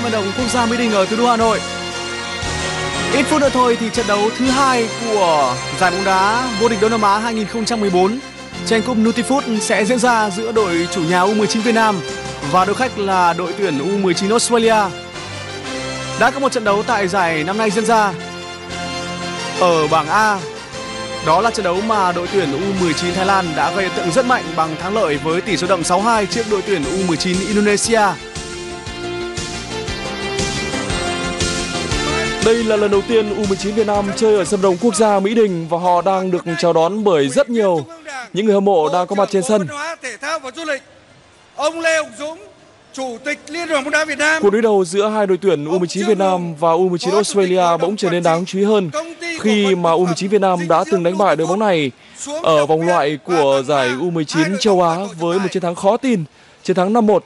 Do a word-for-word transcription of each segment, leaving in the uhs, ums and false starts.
vận động quốc gia Mỹ Đình ở thủ đô Hà Nội. Ít phút nữa thôi thì trận đấu thứ hai của giải bóng đá vô địch Đông Nam Á hai không một bốn tranh cúp Nutifood sẽ diễn ra giữa đội chủ nhà U mười chín Việt Nam và đội khách là đội tuyển U mười chín Australia. Đã có một trận đấu tại giải năm nay diễn ra ở bảng A. Đó là trận đấu mà đội tuyển U mười chín Thái Lan đã gây ấn tượng rất mạnh bằng thắng lợi với tỷ số đậm sáu hai trước đội tuyển U mười chín Indonesia. Đây là lần đầu tiên U mười chín Việt Nam chơi ở sân vận động quốc gia Mỹ Đình và họ đang được chào đón bởi rất nhiều những người hâm mộ đang có mặt trên sân. Thể thao và Du lịch, ông Lê Hồng Dũng, Chủ tịch Liên đoàn bóng đá Việt Nam. Cuộc đối đầu giữa hai đội tuyển U mười chín Việt Nam và U mười chín Australia bỗng trở nên đáng chú ý hơn khi mà U mười chín Việt Nam đã từng đánh bại đội bóng này ở vòng loại của giải U mười chín châu Á với một chiến thắng khó tin, chiến thắng năm một.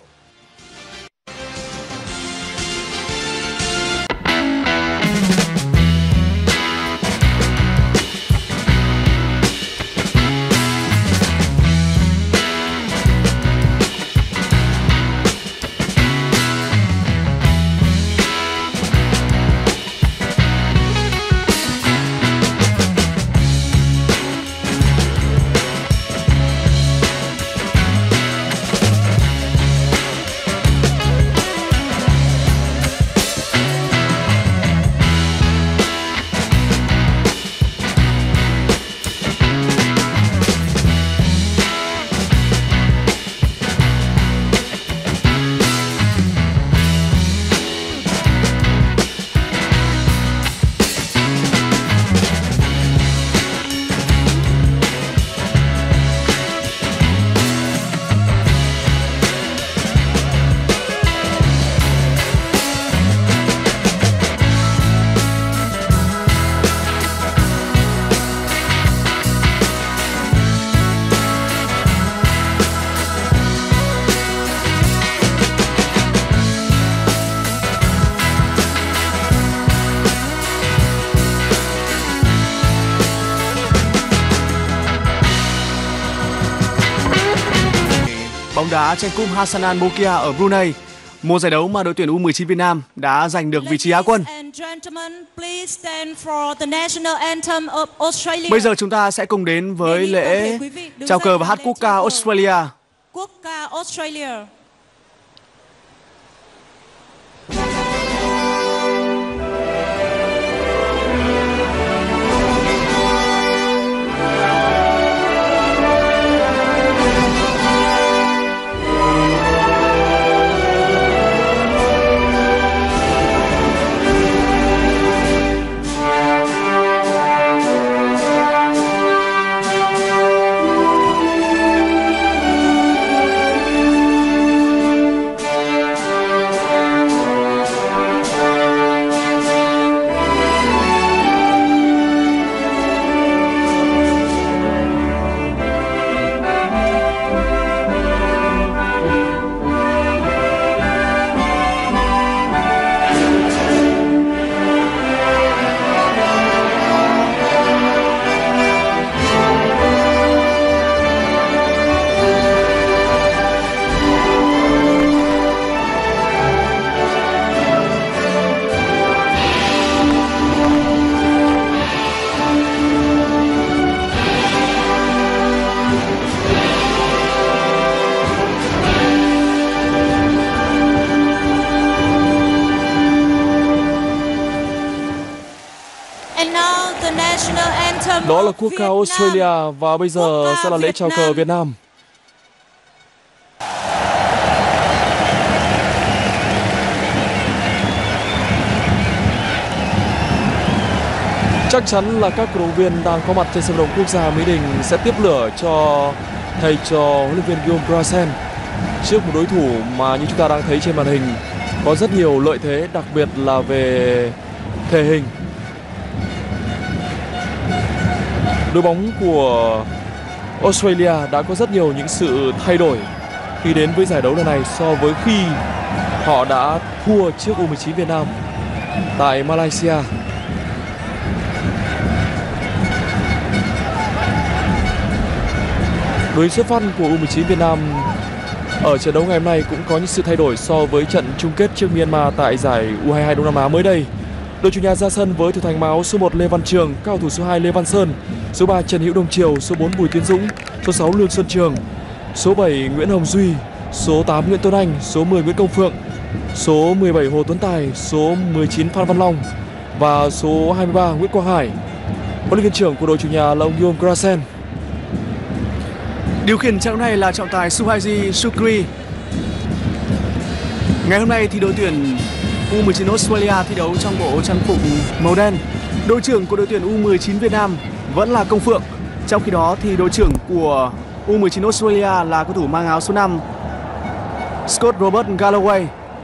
Bóng đá tranh cúp Hassanan Bolkiah ở Brunei, một giải đấu mà đội tuyển U mười chín Việt Nam đã giành được vị trí Á quân. Bây giờ chúng ta sẽ cùng đến với lễ chào cờ và hát quốc ca Australia. Quốc ca Australia. Đó là quốc ca Australia và bây giờ sẽ là lễ chào cờ Việt Nam. Chắc chắn là các cổ động viên đang có mặt trên sân vận động quốc gia Mỹ Đình sẽ tiếp lửa cho thầy trò huấn luyện viên Guillaume Brassen trước một đối thủ mà như chúng ta đang thấy trên màn hình có rất nhiều lợi thế, đặc biệt là về thể hình. Đội bóng của Australia đã có rất nhiều những sự thay đổi khi đến với giải đấu lần này so với khi họ đã thua trước U mười chín Việt Nam tại Malaysia. Đội xuất phát của U mười chín Việt Nam ở trận đấu ngày hôm nay cũng có những sự thay đổi so với trận chung kết trước Myanmar tại giải U hai hai Đông Nam Á mới đây. Đội chủ nhà ra sân với thủ thành máu số một Lê Văn Trường, cao thủ số hai Lê Văn Sơn, số ba Trần Hữu Đông Triều, số bốn Bùi Tiến Dũng, số sáu Lương Xuân Trường, số bảy Nguyễn Hồng Duy, số tám Nguyễn Tuấn Anh, số mười Nguyễn Công Phượng, số mười bảy Hồ Tuấn Tài, số mười chín Phan Văn Long và số hai mươi ba Nguyễn Quang Hải. Huấn luyện viên trưởng của đội chủ nhà là ông Yom Grasen. Điều khiển trận này là trọng tài Suhaji Sukri. Ngày hôm nay thì đội tuyển U mười chín Australia thi đấu trong bộ trang phục màu đen. Đội trưởng của đội tuyển U mười chín Việt Nam vẫn là Công Phượng. Trong khi đó thì đội trưởng của U mười chín Australia là cầu thủ mang áo số năm Scott Robert Galloway.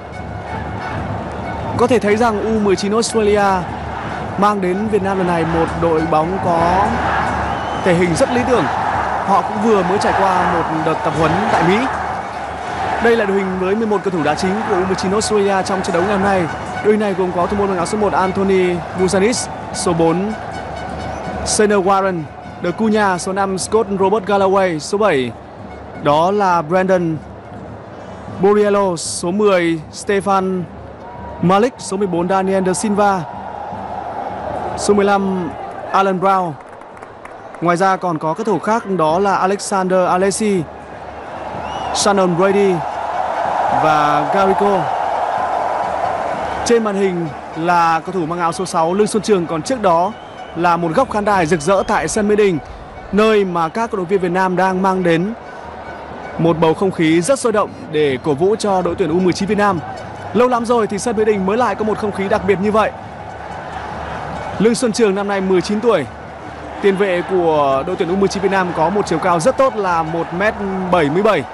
Có thể thấy rằng U mười chín Australia mang đến Việt Nam lần này một đội bóng có thể hình rất lý tưởng. Họ cũng vừa mới trải qua một đợt tập huấn tại Mỹ. Đây là đội hình với mười một cầu thủ đá chính của U mười chín Australia trong trận đấu ngày hôm nay. Đội hình này gồm có thủ môn mang áo số một Anthony Musanis, số bốn Sainer Warren, De Cunha, số năm Scott Robert Galloway, số bảy đó là Brandon Borriello, số mười Stefan Malik, số mười bốn Daniel De Silva, số mười lăm Alan Brown. Ngoài ra còn có các thủ khác đó là Alexander Alesi, Shannon Brady và Garrico. Trên màn hình là cầu thủ mang áo số sáu Lương Xuân Trường, còn trước đó là một góc khán đài rực rỡ tại sân Mỹ Đình, nơi mà các cổ động viên Việt Nam đang mang đến một bầu không khí rất sôi động để cổ vũ cho đội tuyển U mười chín Việt Nam. Lâu lắm rồi thì sân Mỹ Đình mới lại có một không khí đặc biệt như vậy. Lương Xuân Trường năm nay mười chín tuổi. Tiền vệ của đội tuyển U mười chín Việt Nam có một chiều cao rất tốt là một mét bảy mươi bảy.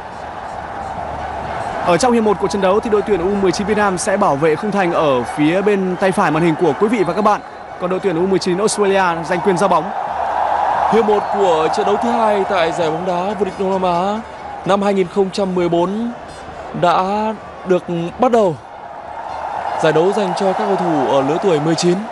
Ở trong hiệp một của trận đấu thì đội tuyển U mười chín Việt Nam sẽ bảo vệ khung thành ở phía bên tay phải màn hình của quý vị và các bạn. Còn đội tuyển U mười chín Australia giành quyền giao bóng. Hiệp một của trận đấu thứ hai tại giải bóng đá vô địch Đông Nam Á năm hai nghìn không trăm mười bốn đã được bắt đầu. Giải đấu dành cho các cầu thủ ở lứa tuổi mười chín.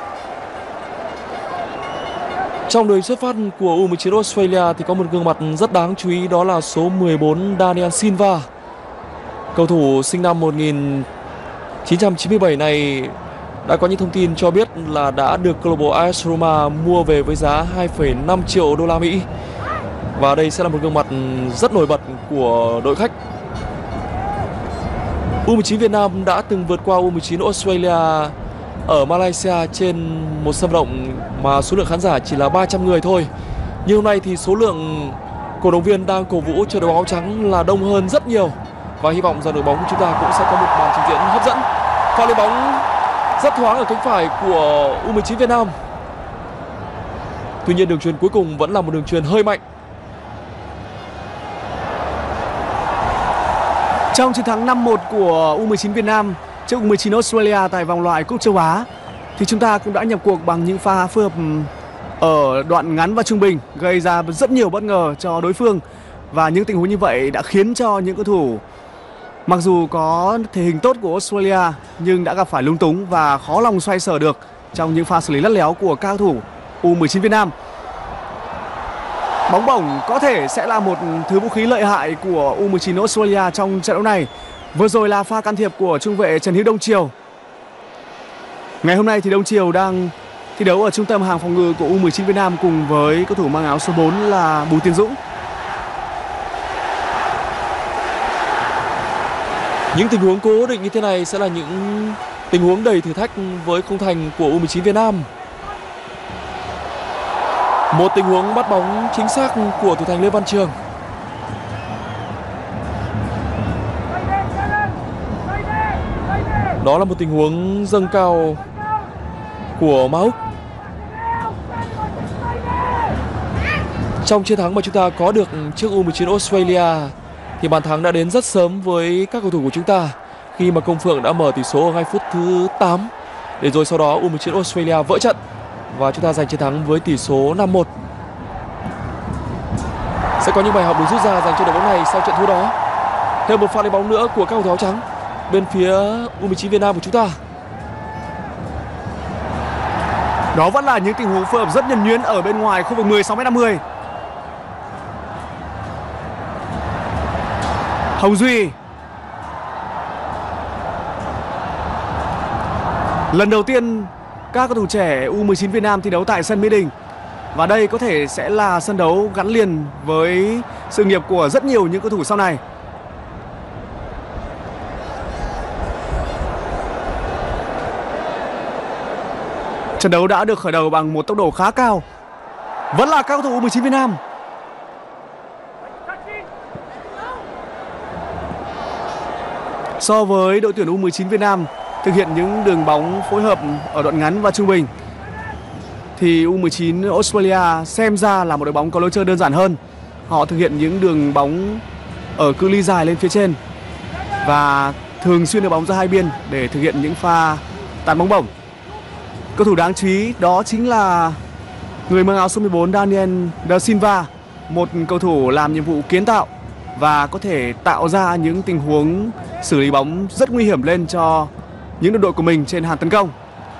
Trong đội xuất phát của U mười chín Australia thì có một gương mặt rất đáng chú ý, đó là số mười bốn Daniel Silva. Cầu thủ sinh năm một nghìn chín trăm chín mươi bảy này đã có những thông tin cho biết là đã được câu lạc bộ a ét Roma mua về với giá hai phẩy năm triệu đô la Mỹ. Và đây sẽ là một gương mặt rất nổi bật của đội khách. U mười chín Việt Nam đã từng vượt qua U mười chín Australia ở Malaysia trên một sân vận động mà số lượng khán giả chỉ là ba trăm người thôi. Nhưng hôm nay thì số lượng cổ động viên đang cổ vũ cho đội bóng áo trắng là đông hơn rất nhiều. Và hy vọng rằng đội bóng của chúng ta cũng sẽ có một màn trình diễn hấp dẫn. Pha lên bóng rất thoáng ở cánh phải của U mười chín Việt Nam. Tuy nhiên đường chuyền cuối cùng vẫn là một đường chuyền hơi mạnh. Trong chiến thắng năm một của U mười chín Việt Nam trước U mười chín Australia tại vòng loại Cúp Châu Á thì chúng ta cũng đã nhập cuộc bằng những pha phối hợp ở đoạn ngắn và trung bình, gây ra rất nhiều bất ngờ cho đối phương. Và những tình huống như vậy đã khiến cho những cầu thủ mặc dù có thể hình tốt của Australia nhưng đã gặp phải lung túng và khó lòng xoay sở được trong những pha xử lý lắt léo của các cầu thủ U mười chín Việt Nam. Bóng bổng có thể sẽ là một thứ vũ khí lợi hại của U mười chín Australia trong trận đấu này. Vừa rồi là pha can thiệp của trung vệ Trần Hữu Đông Triều. Ngày hôm nay thì Đông Triều đang thi đấu ở trung tâm hàng phòng ngự của U mười chín Việt Nam cùng với cầu thủ mang áo số bốn là Bùi Tiến Dũng. Những tình huống cố định như thế này sẽ là những tình huống đầy thử thách với khung thành của U mười chín Việt Nam. Một tình huống bắt bóng chính xác của thủ thành Lê Văn Trường. Đó là một tình huống dâng cao của Ma Úc. Trong chiến thắng mà chúng ta có được trước U mười chín Australia thì bàn thắng đã đến rất sớm với các cầu thủ của chúng ta khi mà Công Phượng đã mở tỷ số ở ngay phút thứ tám, để rồi sau đó U mười chín Australia vỡ trận và chúng ta giành chiến thắng với tỷ số năm một. Sẽ có những bài học được rút ra dành cho đội bóng này sau trận thua đó. Thêm một pha lấy bóng nữa của các cầu thủ áo trắng bên phía U mười chín Việt Nam của chúng ta. Đó vẫn là những tình huống phối hợp rất nhuần nhuyễn ở bên ngoài khu vực mười sáu mét năm mươi. Hồng Duy. Lần đầu tiên các cầu thủ trẻ U mười chín Việt Nam thi đấu tại sân Mỹ Đình. Và đây có thể sẽ là sân đấu gắn liền với sự nghiệp của rất nhiều những cầu thủ sau này. Trận đấu đã được khởi đầu bằng một tốc độ khá cao. Vẫn là các cầu thủ U mười chín Việt Nam. So với đội tuyển U mười chín Việt Nam thực hiện những đường bóng phối hợp ở đoạn ngắn và trung bình, thì U mười chín Australia xem ra là một đội bóng có lối chơi đơn giản hơn. Họ thực hiện những đường bóng ở cự ly dài lên phía trên và thường xuyên đưa bóng ra hai biên để thực hiện những pha tạt bóng bổng. Cầu thủ đáng chú ý đó chính là người mang áo số mười bốn Daniel Da Silva, một cầu thủ làm nhiệm vụ kiến tạo và có thể tạo ra những tình huống xử lý bóng rất nguy hiểm lên cho những đồng đội của mình trên hàng tấn công.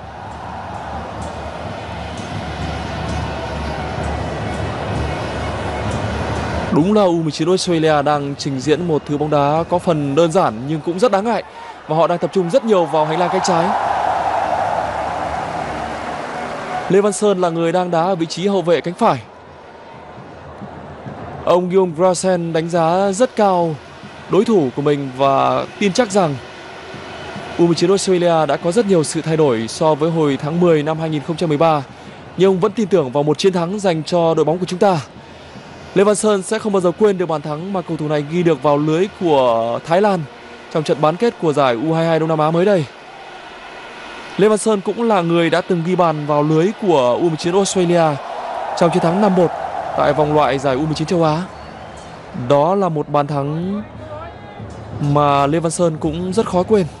Đúng là U mười chín Australia đang trình diễn một thứ bóng đá có phần đơn giản nhưng cũng rất đáng ngại, và họ đang tập trung rất nhiều vào hành lang cánh trái. Lê Văn Sơn là người đang đá ở vị trí hậu vệ cánh phải. Ông Guillaume Grassen đánh giá rất cao đối thủ của mình và tin chắc rằng U mười chín Australia đã có rất nhiều sự thay đổi so với hồi tháng mười năm hai nghìn không trăm mười ba, nhưng ông vẫn tin tưởng vào một chiến thắng dành cho đội bóng của chúng ta. Lê Văn Sơn sẽ không bao giờ quên được bàn thắng mà cầu thủ này ghi được vào lưới của Thái Lan trong trận bán kết của giải U hai mươi hai Đông Nam Á mới đây. Lê Văn Sơn cũng là người đã từng ghi bàn vào lưới của U mười chín Australia trong chiến thắng năm một tại vòng loại giải U mười chín châu Á. Đó là một bàn thắng mà Lê Văn Sơn cũng rất khó quên.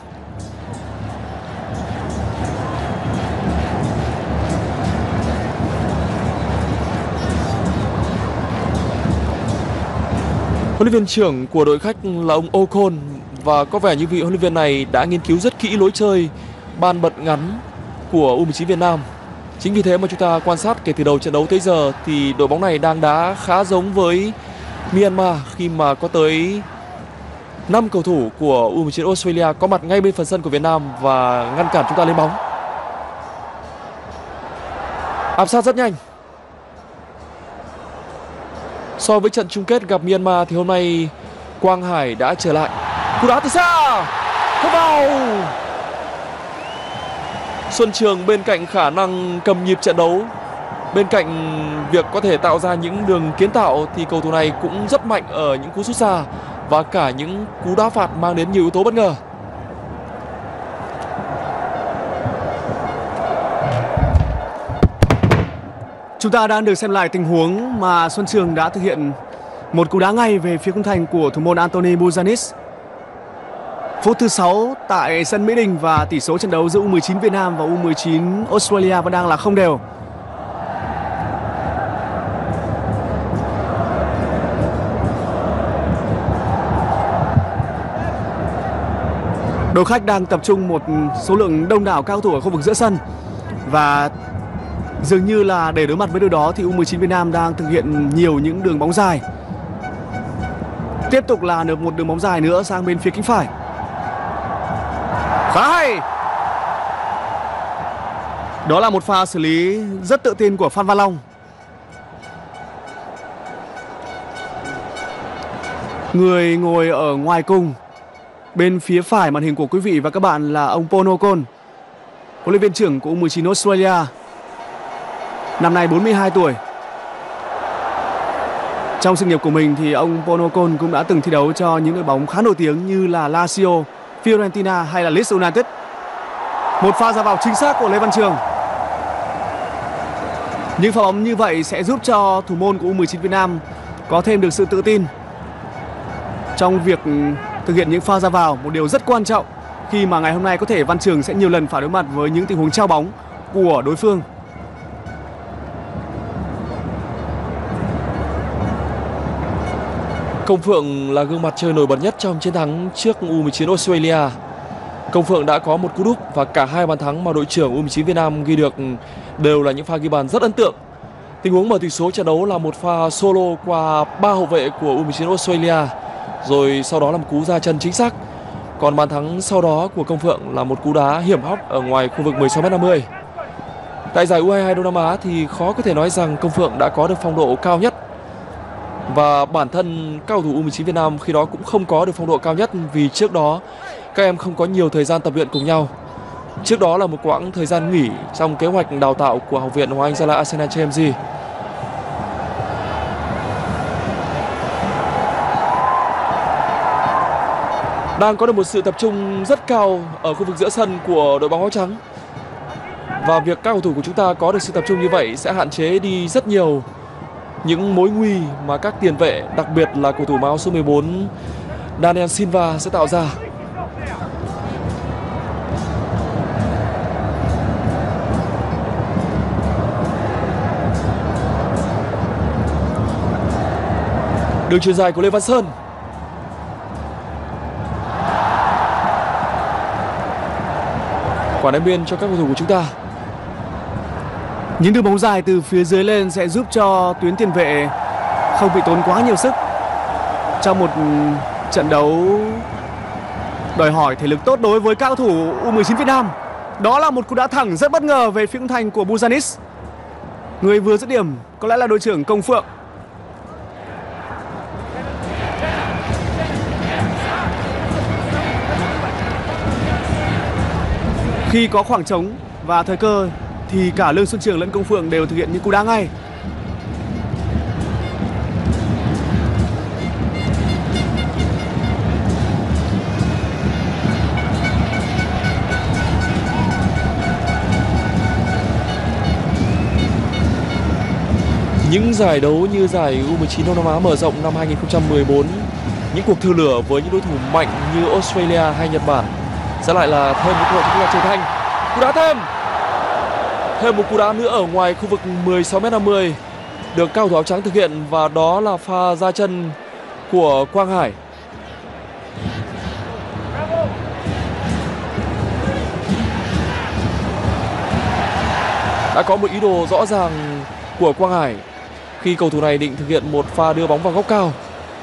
Huấn luyện viên trưởng của đội khách là ông Ocon, và có vẻ như vị huấn luyện viên này đã nghiên cứu rất kỹ lối chơi ban bật ngắn của U mười chín Việt Nam. Chính vì thế mà chúng ta quan sát kể từ đầu trận đấu tới giờ thì đội bóng này đang đá khá giống với Myanmar khi mà có tới năm cầu thủ của U mười chín Australia có mặt ngay bên phần sân của Việt Nam và ngăn cản chúng ta lên bóng. Áp sát rất nhanh. So với trận chung kết gặp Myanmar thì hôm nay Quang Hải đã trở lại. Cú đá từ xa, không vào. Xuân Trường bên cạnh khả năng cầm nhịp trận đấu, bên cạnh việc có thể tạo ra những đường kiến tạo, thì cầu thủ này cũng rất mạnh ở những cú sút xa và cả những cú đá phạt mang đến nhiều yếu tố bất ngờ. Chúng ta đang được xem lại tình huống mà Xuân Trường đã thực hiện một cú đá ngay về phía khung thành của thủ môn Anthony Buzanis. Phút thứ sáu tại sân Mỹ Đình và tỷ số trận đấu giữa U mười chín Việt Nam và U mười chín Australia vẫn đang là không đều. Đội khách đang tập trung một số lượng đông đảo cao thủ ở khu vực giữa sân, và dường như là để đối mặt với điều đó thì U mười chín Việt Nam đang thực hiện nhiều những đường bóng dài. Tiếp tục là được một đường bóng dài nữa sang bên phía cánh phải. Khá hay. Đó là một pha xử lý rất tự tin của Phan Văn Long. Người ngồi ở ngoài cùng bên phía phải màn hình của quý vị và các bạn là ông Paul Ocon, huấn luyện viên trưởng của U mười chín Australia. Năm nay bốn mươi hai tuổi. Trong sự nghiệp của mình thì ông Paul Ocon cũng đã từng thi đấu cho những đội bóng khá nổi tiếng như là Lazio, Fiorentina hay là Leeds United. Một pha ra vào chính xác của Lê Văn Trường. Những pha bóng như vậy sẽ giúp cho thủ môn của U mười chín Việt Nam có thêm được sự tự tin trong việc thực hiện những pha ra vào, một điều rất quan trọng khi mà ngày hôm nay có thể Văn Trường sẽ nhiều lần phải đối mặt với những tình huống trao bóng của đối phương. Công Phượng là gương mặt chơi nổi bật nhất trong chiến thắng trước U mười chín Australia. Công Phượng đã có một cú đúp và cả hai bàn thắng mà đội trưởng U mười chín Việt Nam ghi được đều là những pha ghi bàn rất ấn tượng. Tình huống mở tỷ số trận đấu là một pha solo qua ba hậu vệ của U mười chín Australia. rồi sau đó là một cú ra chân chính xác. Còn bàn thắng sau đó của Công Phượng là một cú đá hiểm hóc ở ngoài khu vực mười sáu mét năm mươi. Tại giải u hai mươi hai Đông Nam Á thì khó có thể nói rằng Công Phượng đã có được phong độ cao nhất. Và bản thân các cầu thủ u mười chín Việt Nam khi đó cũng không có được phong độ cao nhất, vì trước đó các em không có nhiều thời gian tập luyện cùng nhau. Trước đó là một quãng thời gian nghỉ trong kế hoạch đào tạo của Học viện Hoàng Anh Gia Lai Arsenal J M G. Đang có được một sự tập trung rất cao ở khu vực giữa sân của đội bóng áo trắng. Và việc các cầu thủ của chúng ta có được sự tập trung như vậy sẽ hạn chế đi rất nhiều những mối nguy mà các tiền vệ, đặc biệt là cầu thủ áo số mười bốn Daniel Silva sẽ tạo ra. Đường chuyền dài của Lê Văn Sơn. Quả ném biên cho các cầu thủ của chúng ta. Những đường bóng dài từ phía dưới lên sẽ giúp cho tuyến tiền vệ không bị tốn quá nhiều sức trong một trận đấu đòi hỏi thể lực tốt đối với các cầu thủ u mười chín Việt Nam. Đó là một cú đá thẳng rất bất ngờ về phía khung thành của Buzanis. Người vừa dứt điểm có lẽ là đội trưởng Công Phượng. Khi có khoảng trống và thời cơ thì cả Lương Xuân Trường lẫn Công Phượng đều thực hiện những cú đá ngay. Những giải đấu như giải u mười chín Đông Nam Á mở rộng năm hai nghìn không trăm mười bốn, những cuộc thử lửa với những đối thủ mạnh như Australia hay Nhật Bản sẽ lại là thêm một cơ hội cho chúng ta trưởng thành. Cú đá thêm, thêm một cú đá nữa ở ngoài khu vực mười sáu mét năm mươi được cao thủ áo trắng thực hiện, và đó là pha ra chân của Quang Hải. Đã có một ý đồ rõ ràng của Quang Hải khi cầu thủ này định thực hiện một pha đưa bóng vào góc cao.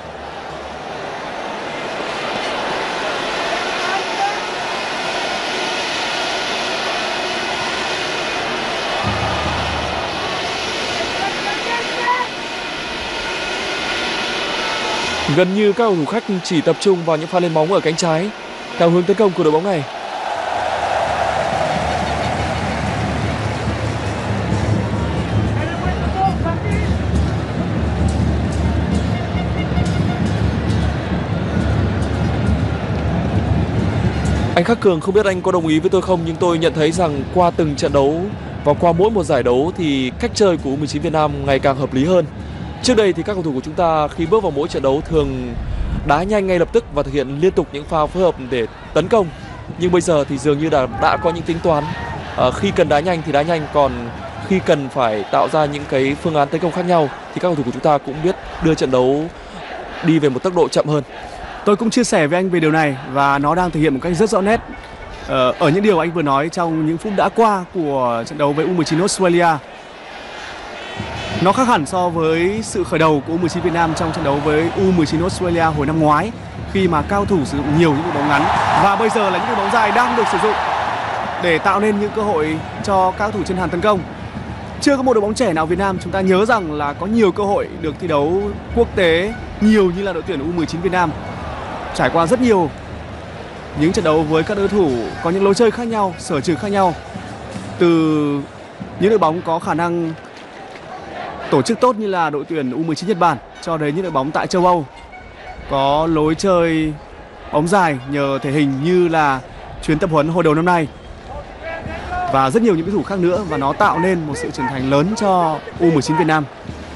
Gần như các cầu thủ khách chỉ tập trung vào những pha lên bóng ở cánh trái theo hướng tấn công của đội bóng này. Anh Khắc Cường, không biết anh có đồng ý với tôi không, nhưng tôi nhận thấy rằng qua từng trận đấu và qua mỗi một giải đấu thì cách chơi của u mười chín Việt Nam ngày càng hợp lý hơn. Trước đây thì các cầu thủ của chúng ta khi bước vào mỗi trận đấu thường đá nhanh ngay lập tức và thực hiện liên tục những pha phối hợp để tấn công. Nhưng bây giờ thì dường như đã, đã có những tính toán. À, khi cần đá nhanh thì đá nhanh, còn khi cần phải tạo ra những cái phương án tấn công khác nhau thì các cầu thủ của chúng ta cũng biết đưa trận đấu đi về một tốc độ chậm hơn. Tôi cũng chia sẻ với anh về điều này và nó đang thể hiện một cách rất rõ nét ờ, ở những điều anh vừa nói trong những phút đã qua của trận đấu với u mười chín Australia. Nó khác hẳn so với sự khởi đầu của u mười chín Việt Nam trong trận đấu với u mười chín Australia hồi năm ngoái, khi mà cao thủ sử dụng nhiều những đội bóng ngắn, và bây giờ là những đội bóng dài đang được sử dụng để tạo nên những cơ hội cho các cầu thủ trên hàng tấn công. Chưa có một đội bóng trẻ nào Việt Nam chúng ta nhớ rằng là có nhiều cơ hội được thi đấu quốc tế nhiều như là đội tuyển u mười chín Việt Nam. Trải qua rất nhiều những trận đấu với các đối thủ có những lối chơi khác nhau, sở trường khác nhau, từ những đội bóng có khả năng tổ chức tốt như là đội tuyển u mười chín Nhật Bản cho đến những đội bóng tại châu Âu có lối chơi bóng dài nhờ thể hình như là chuyến tập huấn hồi đầu năm nay, và rất nhiều những đối thủ khác nữa, và nó tạo nên một sự trưởng thành lớn cho u mười chín Việt Nam.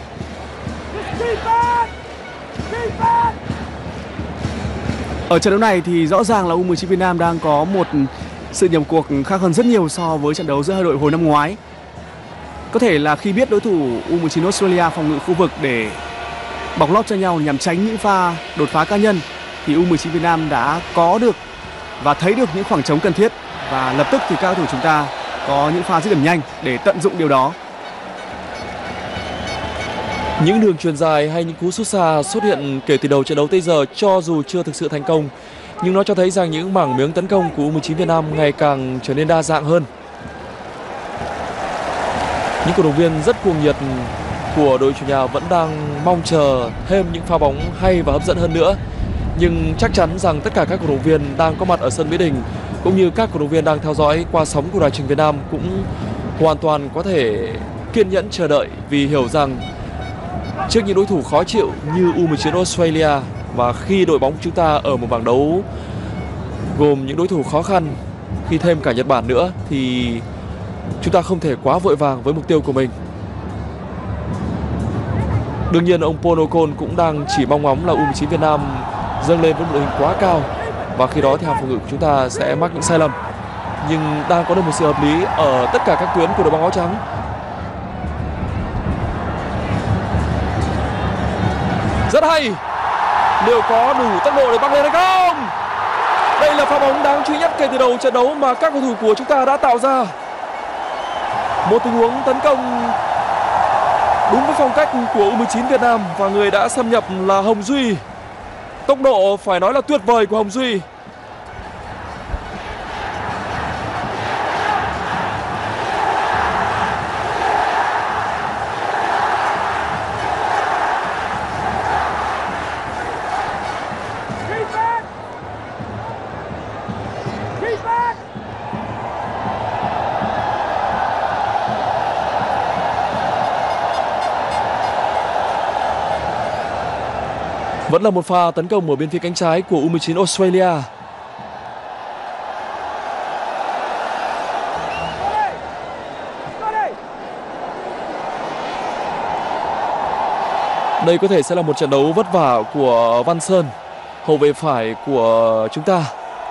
Ở trận đấu này thì rõ ràng là u mười chín Việt Nam đang có một sự nhập cuộc khác hơn rất nhiều so với trận đấu giữa hai đội hồi năm ngoái. Có thể là khi biết đối thủ u mười chín Australia phòng ngự khu vực để bọc lót cho nhau nhằm tránh những pha đột phá cá nhân, thì u mười chín Việt Nam đã có được và thấy được những khoảng trống cần thiết, và lập tức thì các cầu thủ chúng ta có những pha dứt điểm nhanh để tận dụng điều đó. Những đường chuyền dài hay những cú sút xa xuất hiện kể từ đầu trận đấu tới giờ, cho dù chưa thực sự thành công, nhưng nó cho thấy rằng những mảng miếng tấn công của U mười chín Việt Nam ngày càng trở nên đa dạng hơn. Những cổ động viên rất cuồng nhiệt của đội chủ nhà vẫn đang mong chờ thêm những pha bóng hay và hấp dẫn hơn nữa. Nhưng chắc chắn rằng tất cả các cổ động viên đang có mặt ở sân Mỹ Đình cũng như các cổ động viên đang theo dõi qua sóng của Đài Truyền hình Việt Nam cũng hoàn toàn có thể kiên nhẫn chờ đợi, vì hiểu rằng trước những đối thủ khó chịu như U mười chín Australia, và khi đội bóng của chúng ta ở một bảng đấu gồm những đối thủ khó khăn, khi thêm cả Nhật Bản nữa, thì chúng ta không thể quá vội vàng với mục tiêu của mình. Đương nhiên ông Paul Ocon cũng đang chỉ mong ngóng là U mười chín Việt Nam dâng lên với một đội hình quá cao, và khi đó thì hàng phòng ngự của chúng ta sẽ mắc những sai lầm. Nhưng đang có được một sự hợp lý ở tất cả các tuyến của đội bóng áo trắng. Rất hay. Liệu có đủ tốc độ để băng lên hay không? Đây là pha bóng đáng chú ý nhất kể từ đầu trận đấu mà các cầu thủ của chúng ta đã tạo ra. Một tình huống tấn công đúng với phong cách của U mười chín Việt Nam, và người đã xâm nhập là Hồng Duy. Tốc độ phải nói là tuyệt vời của Hồng Duy. Vẫn là một pha tấn công ở bên phía cánh trái của U mười chín Australia. Đây có thể sẽ là một trận đấu vất vả của Văn Sơn, hậu vệ phải của chúng ta.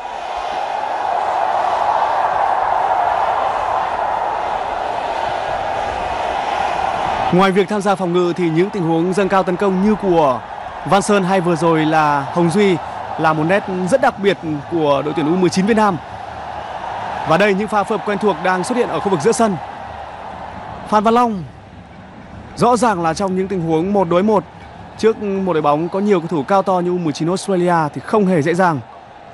Ngoài việc tham gia phòng ngự thì những tình huống dâng cao tấn công như của Văn Sơn hay vừa rồi là Hồng Duy là một nét rất đặc biệt của đội tuyển U mười chín Việt Nam. Và đây những pha phối hợp quen thuộc đang xuất hiện ở khu vực giữa sân. Phan Văn Long rõ ràng là trong những tình huống một đối một trước một đội bóng có nhiều cầu thủ cao to như U mười chín Australia thì không hề dễ dàng.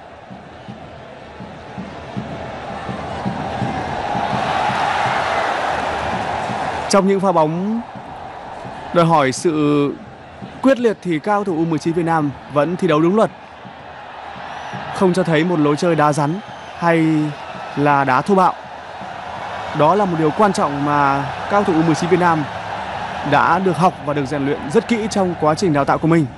Trong những pha bóng đòi hỏi sự quyết liệt thì các cầu thủ U mười chín Việt Nam vẫn thi đấu đúng luật, không cho thấy một lối chơi đá rắn hay là đá thô bạo. Đó là một điều quan trọng mà các cầu thủ U mười chín Việt Nam đã được học và được rèn luyện rất kỹ trong quá trình đào tạo của mình.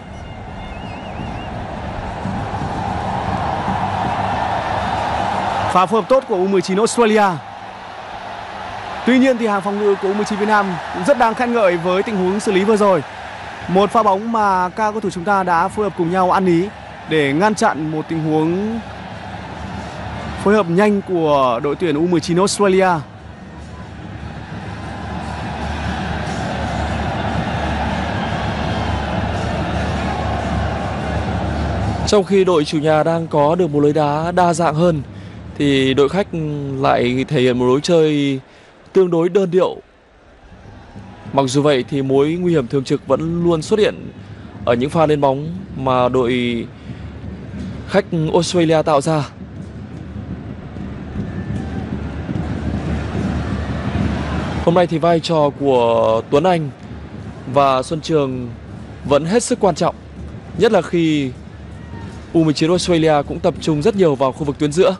Pha phối hợp tốt của U mười chín Australia. Tuy nhiên thì hàng phòng ngự của U mười chín Việt Nam cũng rất đáng khen ngợi với tình huống xử lý vừa rồi. Một pha bóng mà các cầu thủ chúng ta đã phối hợp cùng nhau ăn ý để ngăn chặn một tình huống phối hợp nhanh của đội tuyển U mười chín Australia. Trong khi đội chủ nhà đang có được một lối đá đa dạng hơn thì đội khách lại thể hiện một lối chơi tương đối đơn điệu. Mặc dù vậy thì mối nguy hiểm thường trực vẫn luôn xuất hiện ở những pha lên bóng mà đội khách Australia tạo ra. Hôm nay thì vai trò của Tuấn Anh và Xuân Trường vẫn hết sức quan trọng, nhất là khi U mười chín Australia cũng tập trung rất nhiều vào khu vực tuyến giữa.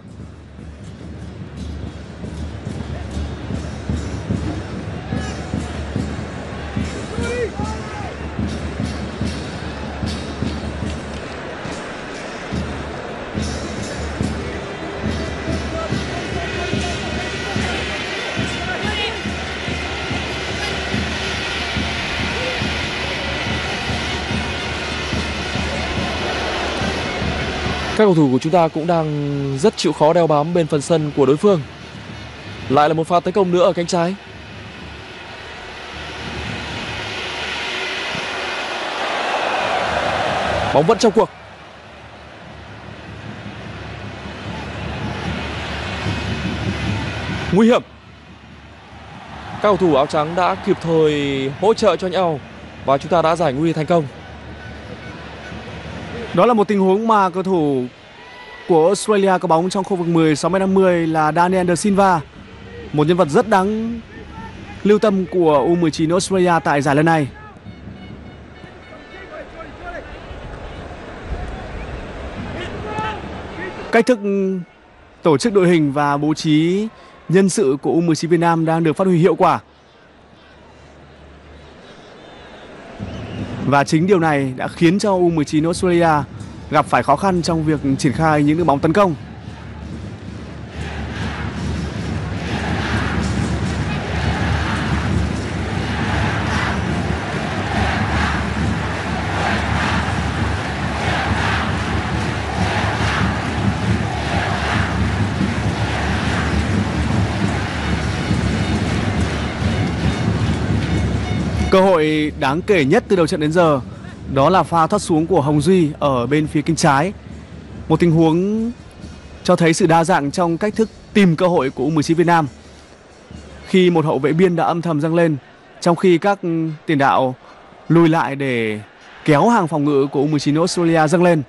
Các cầu thủ của chúng ta cũng đang rất chịu khó đeo bám bên phần sân của đối phương. Lại là một pha tấn công nữa ở cánh trái. Bóng vẫn trong cuộc. Nguy hiểm. Các cầu thủ áo trắng đã kịp thời hỗ trợ cho nhau và chúng ta đã giải nguy thành công. Đó là một tình huống mà cầu thủ của Australia có bóng trong khu vực mười sáu mét năm mươi là Daniel De Silva, một nhân vật rất đáng lưu tâm của u mười chín Australia tại giải lần này. Cách thức tổ chức đội hình và bố trí nhân sự của u mười chín Việt Nam đang được phát huy hiệu quả. Và chính điều này đã khiến cho u mười chín Australia gặp phải khó khăn trong việc triển khai những đường bóng tấn công. Cơ hội đáng kể nhất từ đầu trận đến giờ đó là pha thoát xuống của Hồng Duy ở bên phía cánh trái. Một tình huống cho thấy sự đa dạng trong cách thức tìm cơ hội của u mười chín Việt Nam. Khi một hậu vệ biên đã âm thầm dâng lên, trong khi các tiền đạo lùi lại để kéo hàng phòng ngự của u mười chín Australia dâng lên.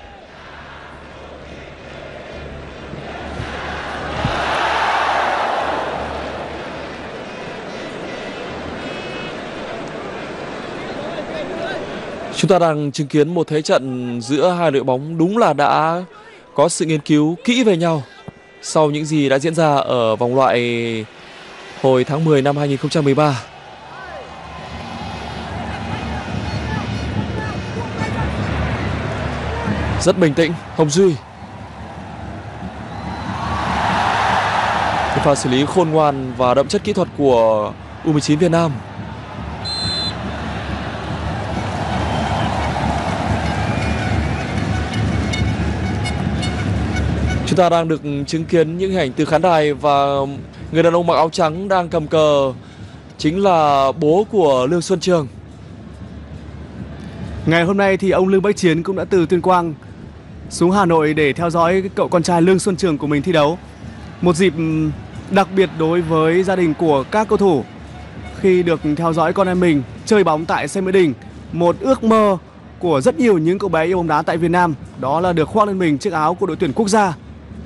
Chúng ta đang chứng kiến một thế trận giữa hai đội bóng đúng là đã có sự nghiên cứu kỹ về nhau sau những gì đã diễn ra ở vòng loại hồi tháng mười năm hai nghìn không trăm mười ba. Rất bình tĩnh, Hồng Duy. Pha xử lý khôn ngoan và đậm chất kỹ thuật của u mười chín Việt Nam. Chúng ta đang được chứng kiến những hình ảnh từ khán đài và người đàn ông mặc áo trắng đang cầm cờ chính là bố của Lương Xuân Trường. Ngày hôm nay thì ông Lương Bách Chiến cũng đã từ Tuyên Quang xuống Hà Nội để theo dõi cậu con trai Lương Xuân Trường của mình thi đấu. Một dịp đặc biệt đối với gia đình của các cầu thủ khi được theo dõi con em mình chơi bóng tại sân Mỹ Đình. Một ước mơ của rất nhiều những cậu bé yêu bóng đá tại Việt Nam, đó là được khoác lên mình chiếc áo của đội tuyển quốc gia.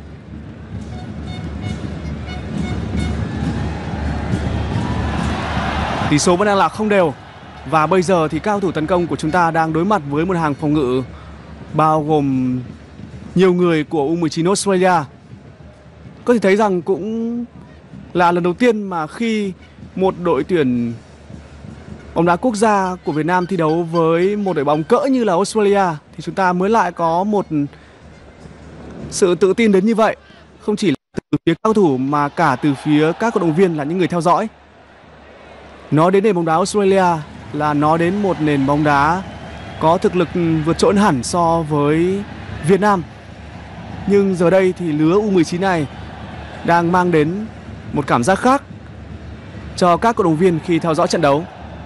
Tỷ số vẫn đang là không đều. Và bây giờ thì các cầu thủ tấn công của chúng ta đang đối mặt với một hàng phòng ngự bao gồm nhiều người của u mười chín Australia. Có thể thấy rằng cũng là lần đầu tiên mà khi một đội tuyển bóng đá quốc gia của Việt Nam thi đấu với một đội bóng cỡ như là Australia thì chúng ta mới lại có một sự tự tin đến như vậy. Không chỉ là từ phía các cầu thủ mà cả từ phía các cổ động viên là những người theo dõi. Nói đến nền bóng đá Australia là nói đến một nền bóng đá có thực lực vượt trội hẳn so với Việt Nam. Nhưng giờ đây thì lứa u mười chín này đang mang đến một cảm giác khác cho các cổ động viên khi theo dõi trận đấu.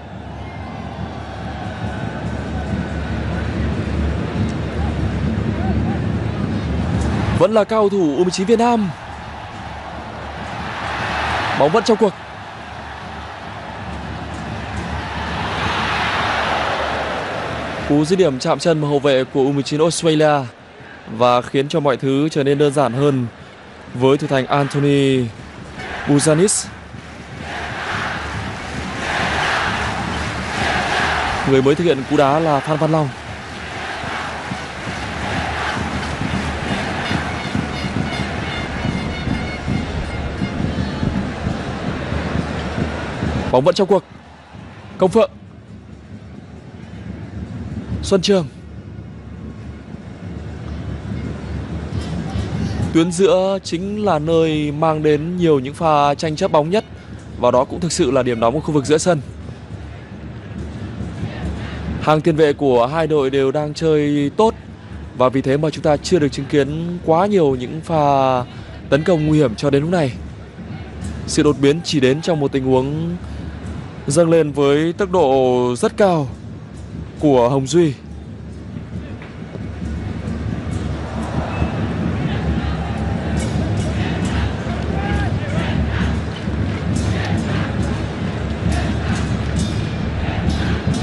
Vẫn là cao thủ u mười chín Việt Nam. Bóng vẫn trong cuộc. Cú dứt điểm chạm chân hậu vệ của u mười chín Australia và khiến cho mọi thứ trở nên đơn giản hơn với thủ thành Anthony Buzanis. Người mới thực hiện cú đá là Phan Văn Long. Bóng vẫn trong cuộc. Công Phượng. Xuân Trường. Tuyến giữa chính là nơi mang đến nhiều những pha tranh chấp bóng nhất, và đó cũng thực sự là điểm nóng của khu vực giữa sân. Hàng tiền vệ của hai đội đều đang chơi tốt, và vì thế mà chúng ta chưa được chứng kiến quá nhiều những pha tấn công nguy hiểm cho đến lúc này. Sự đột biến chỉ đến trong một tình huống dâng lên với tốc độ rất cao của Hồng Duy.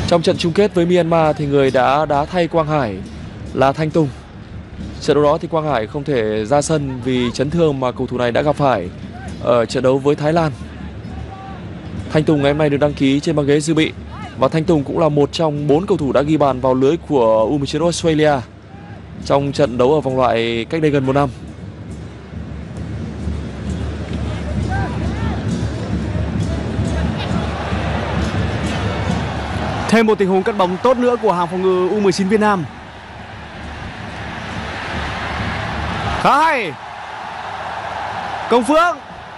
Trong trận chung kết với Myanmar thì người đã đá thay Quang Hải là Thanh Tùng. Trận đấu đó thì Quang Hải không thể ra sân vì chấn thương mà cầu thủ này đã gặp phải ở trận đấu với Thái Lan. Thanh Tùng ngày hôm nay được đăng ký trên băng ghế dự bị và Thanh Tùng cũng là một trong bốn cầu thủ đã ghi bàn vào lưới của u mười chín Australia trong trận đấu ở vòng loại cách đây gần một năm. Thêm một tình huống cắt bóng tốt nữa của hàng phòng ngự u mười chín Việt Nam. Khá hay. Công Phượng.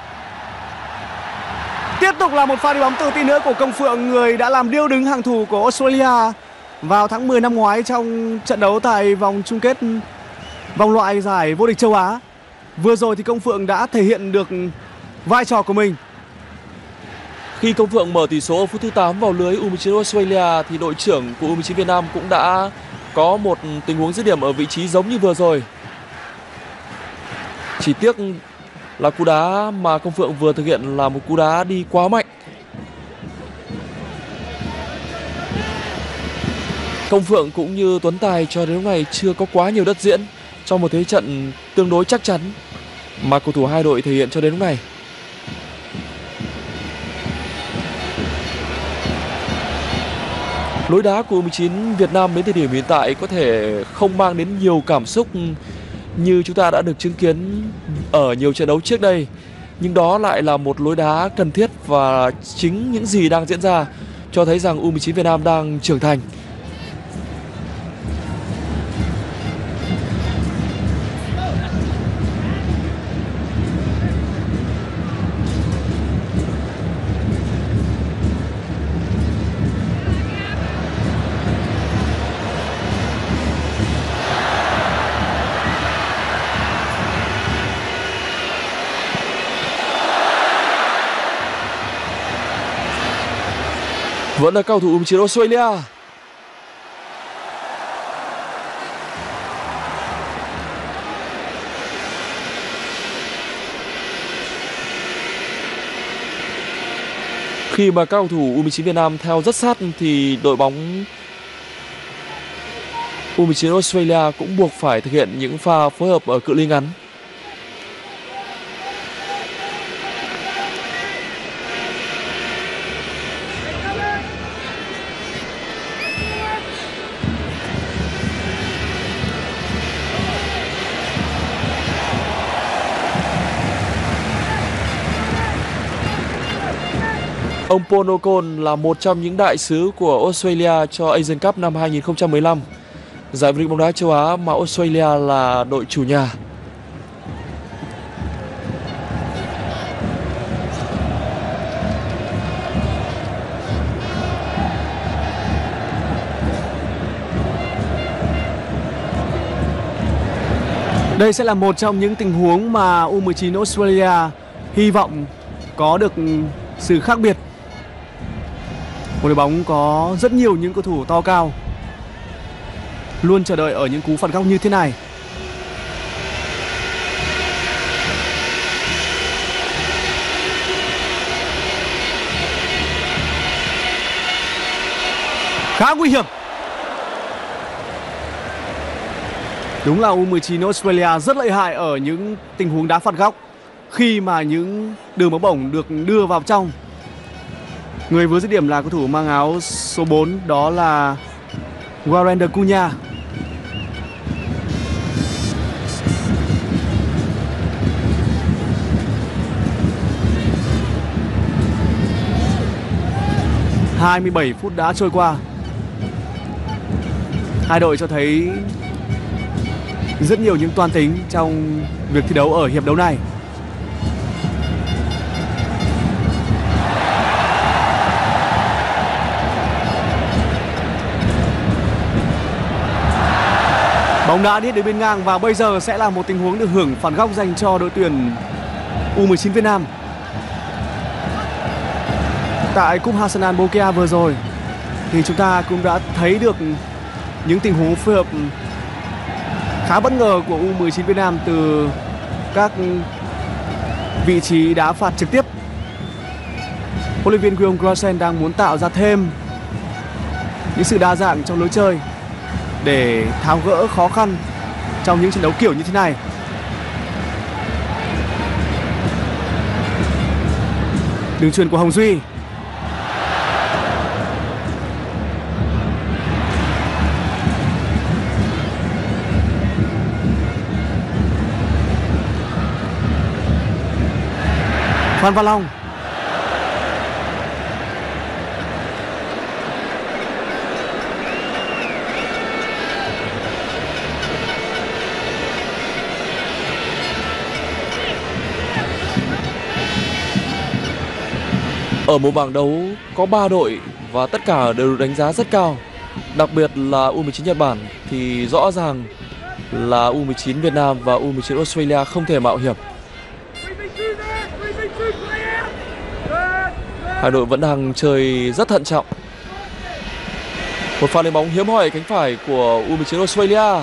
Tiếp tục là một pha đi bóng tự tin nữa của Công Phượng, người đã làm điêu đứng hàng thủ của Australia vào tháng mười năm ngoái trong trận đấu tại vòng chung kết vòng loại giải vô địch châu Á. Vừa rồi thì Công Phượng đã thể hiện được vai trò của mình. Khi Công Phượng mở tỷ số ở phút thứ tám vào lưới u mười chín Australia thì đội trưởng của u mười chín Việt Nam cũng đã có một tình huống dứt điểm ở vị trí giống như vừa rồi. Chỉ tiếc là cú đá mà Công Phượng vừa thực hiện là một cú đá đi quá mạnh. Công Phượng cũng như Tuấn Tài cho đến lúc này chưa có quá nhiều đất diễn trong một thế trận tương đối chắc chắn mà cầu thủ hai đội thể hiện cho đến lúc này. Lối đá của u mười chín Việt Nam đến thời điểm hiện tại có thể không mang đến nhiều cảm xúc như chúng ta đã được chứng kiến ở nhiều trận đấu trước đây, nhưng đó lại là một lối đá cần thiết và chính những gì đang diễn ra cho thấy rằng u mười chín Việt Nam đang trưởng thành. Vẫn là cầu thủ u mười chín Australia. Khi mà các cầu thủ u mười chín Việt Nam theo rất sát thì đội bóng u mười chín Australia cũng buộc phải thực hiện những pha phối hợp ở cự ly ngắn. Ông Paul Ocon là một trong những đại sứ của Australia cho Asian Cup năm hai nghìn không trăm mười lăm, giải vô địch bóng đá châu Á mà Australia là đội chủ nhà. Đây sẽ là một trong những tình huống mà u mười chín Australia hy vọng có được sự khác biệt. Một đội bóng có rất nhiều những cầu thủ to cao, luôn chờ đợi ở những cú phạt góc như thế này. Khá nguy hiểm. Đúng là u mười chín Australia rất lợi hại ở những tình huống đá phạt góc, khi mà những đường bóng bổng được đưa vào trong. Người vừa dứt điểm là cầu thủ mang áo số bốn, đó là Warren Cunha. hai mươi bảy phút đã trôi qua. Hai đội cho thấy rất nhiều những toan tính trong việc thi đấu ở hiệp đấu này. Bóng đã đi đến bên ngang và bây giờ sẽ là một tình huống được hưởng phạt góc dành cho đội tuyển u mười chín Việt Nam. Tại cúp Hassanan Bolkiah vừa rồi thì chúng ta cũng đã thấy được những tình huống phối hợp khá bất ngờ của u mười chín Việt Nam từ các vị trí đá phạt trực tiếp. Huấn luyện viên Guillaume Grossen đang muốn tạo ra thêm những sự đa dạng trong lối chơi để tháo gỡ khó khăn trong những trận đấu kiểu như thế này. Đường chuyền của Hồng Duy. Phan Văn Long. Ở một bảng đấu có ba đội và tất cả đều được đánh giá rất cao. Đặc biệt là U mười chín Nhật Bản thì rõ ràng là U mười chín Việt Nam và U mười chín Australia không thể mạo hiểm. Hai đội vẫn đang chơi rất thận trọng. Một pha lên bóng hiếm hoi cánh phải của U mười chín Australia.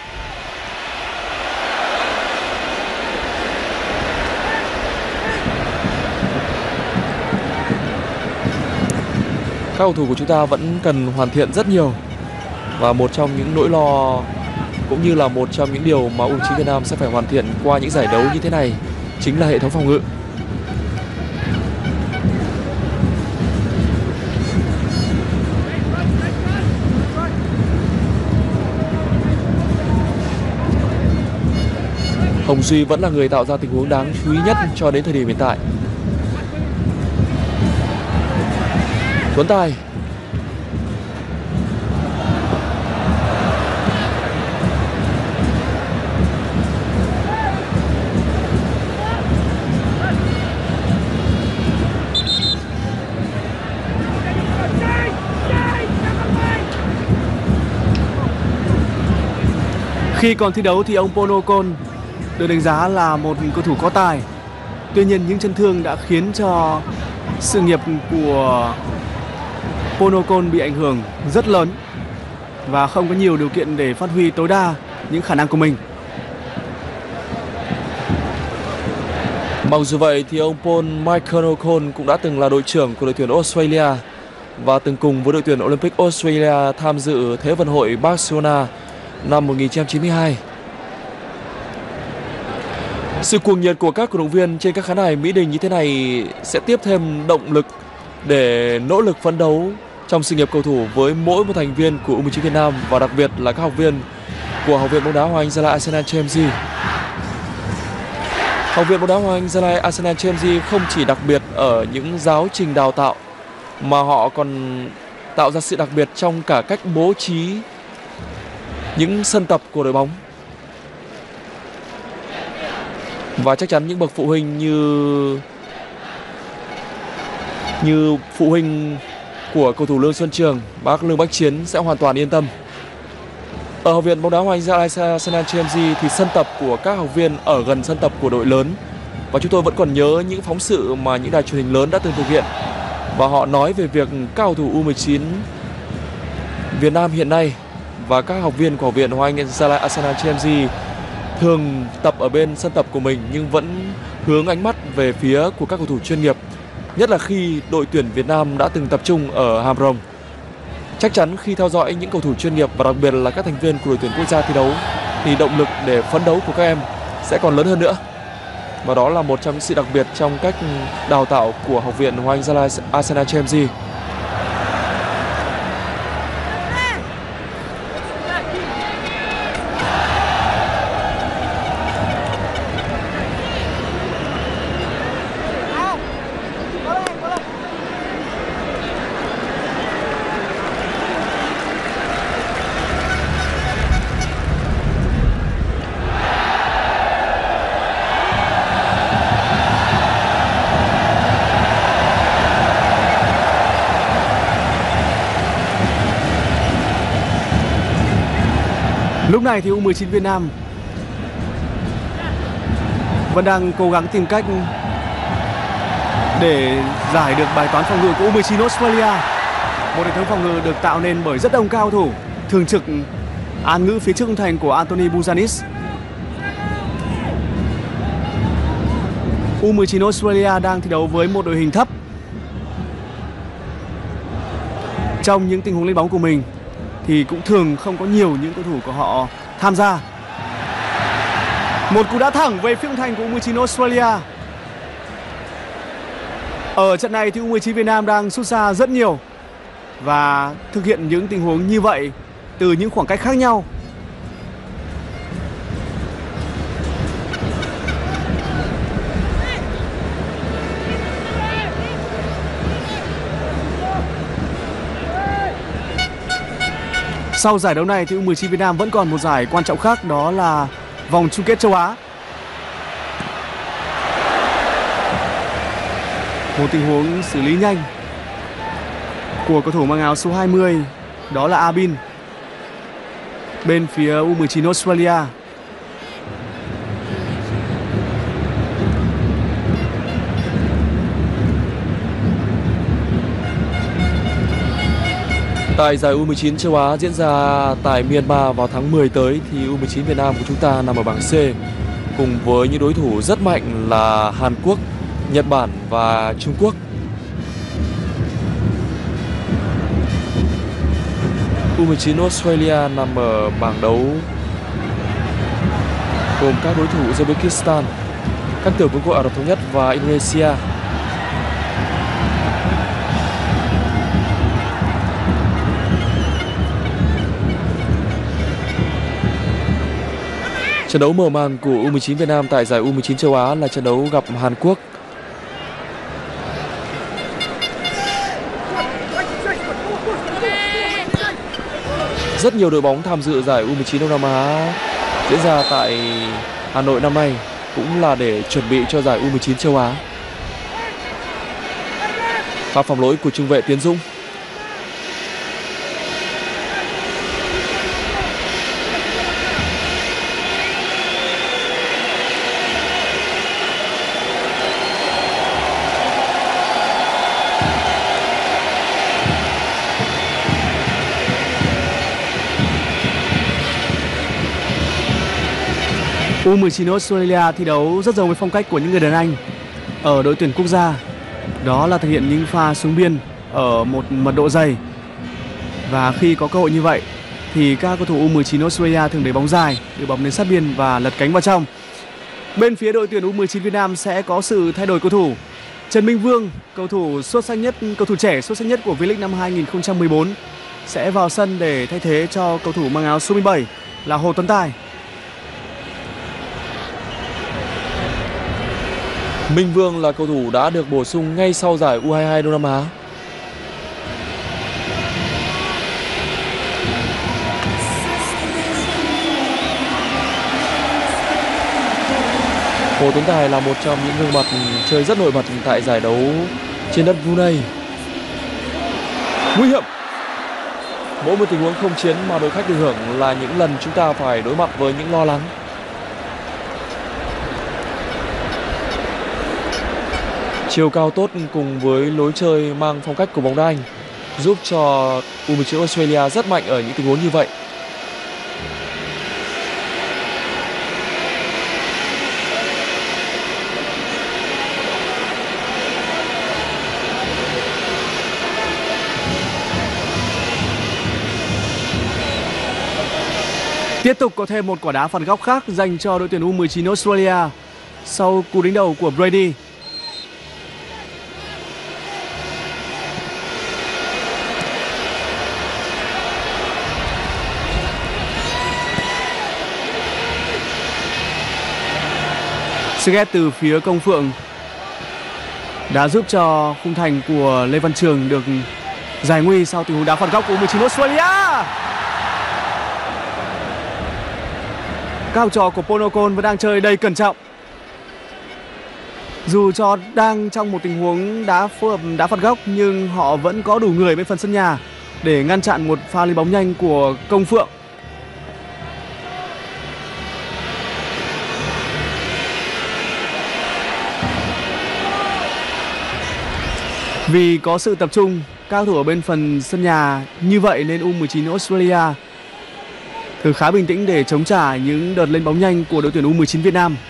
Các cầu thủ của chúng ta vẫn cần hoàn thiện rất nhiều. Và một trong những nỗi lo cũng như là một trong những điều mà U mười chín Việt Nam sẽ phải hoàn thiện qua những giải đấu như thế này chính là hệ thống phòng ngự. Hồng Duy vẫn là người tạo ra tình huống đáng chú ý nhất cho đến thời điểm hiện tại. Tuấn Tài. Khi còn thi đấu thì ông Ponokon được đánh giá là một cầu thủ có tài. Tuy nhiên những chấn thương đã khiến cho sự nghiệp của Ponokon bị ảnh hưởng rất lớn và không có nhiều điều kiện để phát huy tối đa những khả năng của mình. Mặc dù vậy thì ông Paul Michael Ocon cũng đã từng là đội trưởng của đội tuyển Australia và từng cùng với đội tuyển Olympic Australia tham dự Thế vận hội Barcelona năm một nghìn chín trăm chín mươi hai. Sự cuồng nhiệt của các cổ động viên trên các khán đài Mỹ Đình như thế này sẽ tiếp thêm động lực để nỗ lực phấn đấu trong sự nghiệp cầu thủ với mỗi một thành viên của U mười chín Việt Nam và đặc biệt là các học viên của Học viện bóng đá Hoàng Anh Gia Lai Arsenal G M G. Học viện bóng đá Hoàng Anh Gia Lai Arsenal G M G không chỉ đặc biệt ở những giáo trình đào tạo mà họ còn tạo ra sự đặc biệt trong cả cách bố trí những sân tập của đội bóng. Và chắc chắn những bậc phụ huynh như như phụ huynh của cầu thủ Lương Xuân Trường, bác Lương Bách Chiến sẽ hoàn toàn yên tâm. Ở Học viện bóng đá Hoàng Anh Gia Lai Arsenal G M G thì sân tập của các học viên ở gần sân tập của đội lớn. Và chúng tôi vẫn còn nhớ những phóng sự mà những đài truyền hình lớn đã từng thực hiện. Và họ nói về việc các cầu thủ U mười chín Việt Nam hiện nay và các học viên của Học viện Hoàng Anh Gia Lai Arsenal G M G thường tập ở bên sân tập của mình nhưng vẫn hướng ánh mắt về phía của các cầu thủ chuyên nghiệp. Nhất là khi đội tuyển Việt Nam đã từng tập trung ở Hàm Rồng. Chắc chắn khi theo dõi những cầu thủ chuyên nghiệp và đặc biệt là các thành viên của đội tuyển quốc gia thi đấu thì động lực để phấn đấu của các em sẽ còn lớn hơn nữa. Và đó là một trong những sự đặc biệt trong cách đào tạo của Học viện Hoàng Anh Gia Lai Arsenal G M G. Lúc này thì U mười chín Việt Nam vẫn đang cố gắng tìm cách để giải được bài toán phòng ngự của U mười chín Australia. Một hệ thống phòng ngự được tạo nên bởi rất đông cao thủ thường trực án ngữ phía trước khung thành của Anthony Bouzanis. U mười chín Australia đang thi đấu với một đội hình thấp. trong những tình huống lên bóng của mình thì cũng thường không có nhiều những cầu thủ của họ tham gia. Một cú đá thẳng về phía khung thành của u mười chín Australia. Ở trận này thì u mười chín Việt Nam đang sút xa rất nhiều và thực hiện những tình huống như vậy từ những khoảng cách khác nhau. Sau giải đấu này thì u mười chín Việt Nam vẫn còn một giải quan trọng khác, đó là vòng chung kết châu Á. Một tình huống xử lý nhanh của cầu thủ mang áo số hai mươi, đó là Abin, bên phía u mười chín Australia. Tại giải u mười chín châu Á diễn ra tại Myanmar vào tháng mười tới thì u mười chín Việt Nam của chúng ta nằm ở bảng C cùng với những đối thủ rất mạnh là Hàn Quốc, Nhật Bản và Trung Quốc. u mười chín Australia nằm ở bảng đấu gồm các đối thủ Uzbekistan, các tiểu vương quốc Ả Rập Thống Nhất và Indonesia. Trận đấu mở màn của u mười chín Việt Nam tại giải u mười chín châu Á là trận đấu gặp Hàn Quốc. Rất nhiều đội bóng tham dự giải u mười chín Đông Nam Á diễn ra tại Hà Nội năm nay cũng là để chuẩn bị cho giải u mười chín châu Á. Pha phạm lỗi của trung vệ Tiến Dũng. u mười chín Australia thi đấu rất giống với phong cách của những người đàn anh ở đội tuyển quốc gia, đó là thực hiện những pha xuống biên ở một mật độ dày. Và khi có cơ hội như vậy thì các cầu thủ u mười chín Australia thường đẩy bóng dài, đưa bóng đến sát biên và lật cánh vào trong. Bên phía đội tuyển u mười chín Việt Nam sẽ có sự thay đổi cầu thủ. Trần Minh Vương, cầu thủ xuất sắc nhất, cầu thủ trẻ xuất sắc nhất của V-League năm hai nghìn không trăm mười bốn sẽ vào sân để thay thế cho cầu thủ mang áo số mười bảy là Hồ Tuấn Tài. Minh Vương là cầu thủ đã được bổ sung ngay sau giải u hai hai Đông Nam Á. Hồ Tuấn Tài là một trong những gương mặt chơi rất nổi bật tại giải đấu trên đất Brunei. Nguy hiểm. Mỗi một tình huống không chiến mà đội khách được hưởng là những lần chúng ta phải đối mặt với những lo lắng. Chiều cao tốt cùng với lối chơi mang phong cách của bóng đá Anh giúp cho u mười chín Australia rất mạnh ở những tình huống như vậy. Tiếp tục có thêm một quả đá phạt góc khác dành cho đội tuyển u mười chín Australia sau cú đánh đầu của Brady. Sức ép từ phía Công Phượng đã giúp cho khung thành của Lê Văn Trường được giải nguy sau tình huống đá phạt góc của u mười chín Australia. Các học trò của Ponokon vẫn đang chơi đầy cẩn trọng. Dù cho đang trong một tình huống đá phối hợp đá phạt góc nhưng họ vẫn có đủ người bên phần sân nhà để ngăn chặn một pha lấy bóng nhanh của Công Phượng. Vì có sự tập trung các cầu thủ ở bên phần sân nhà như vậy nên u mười chín Australia thường khá bình tĩnh để chống trả những đợt lên bóng nhanh của đội tuyển u mười chín Việt Nam.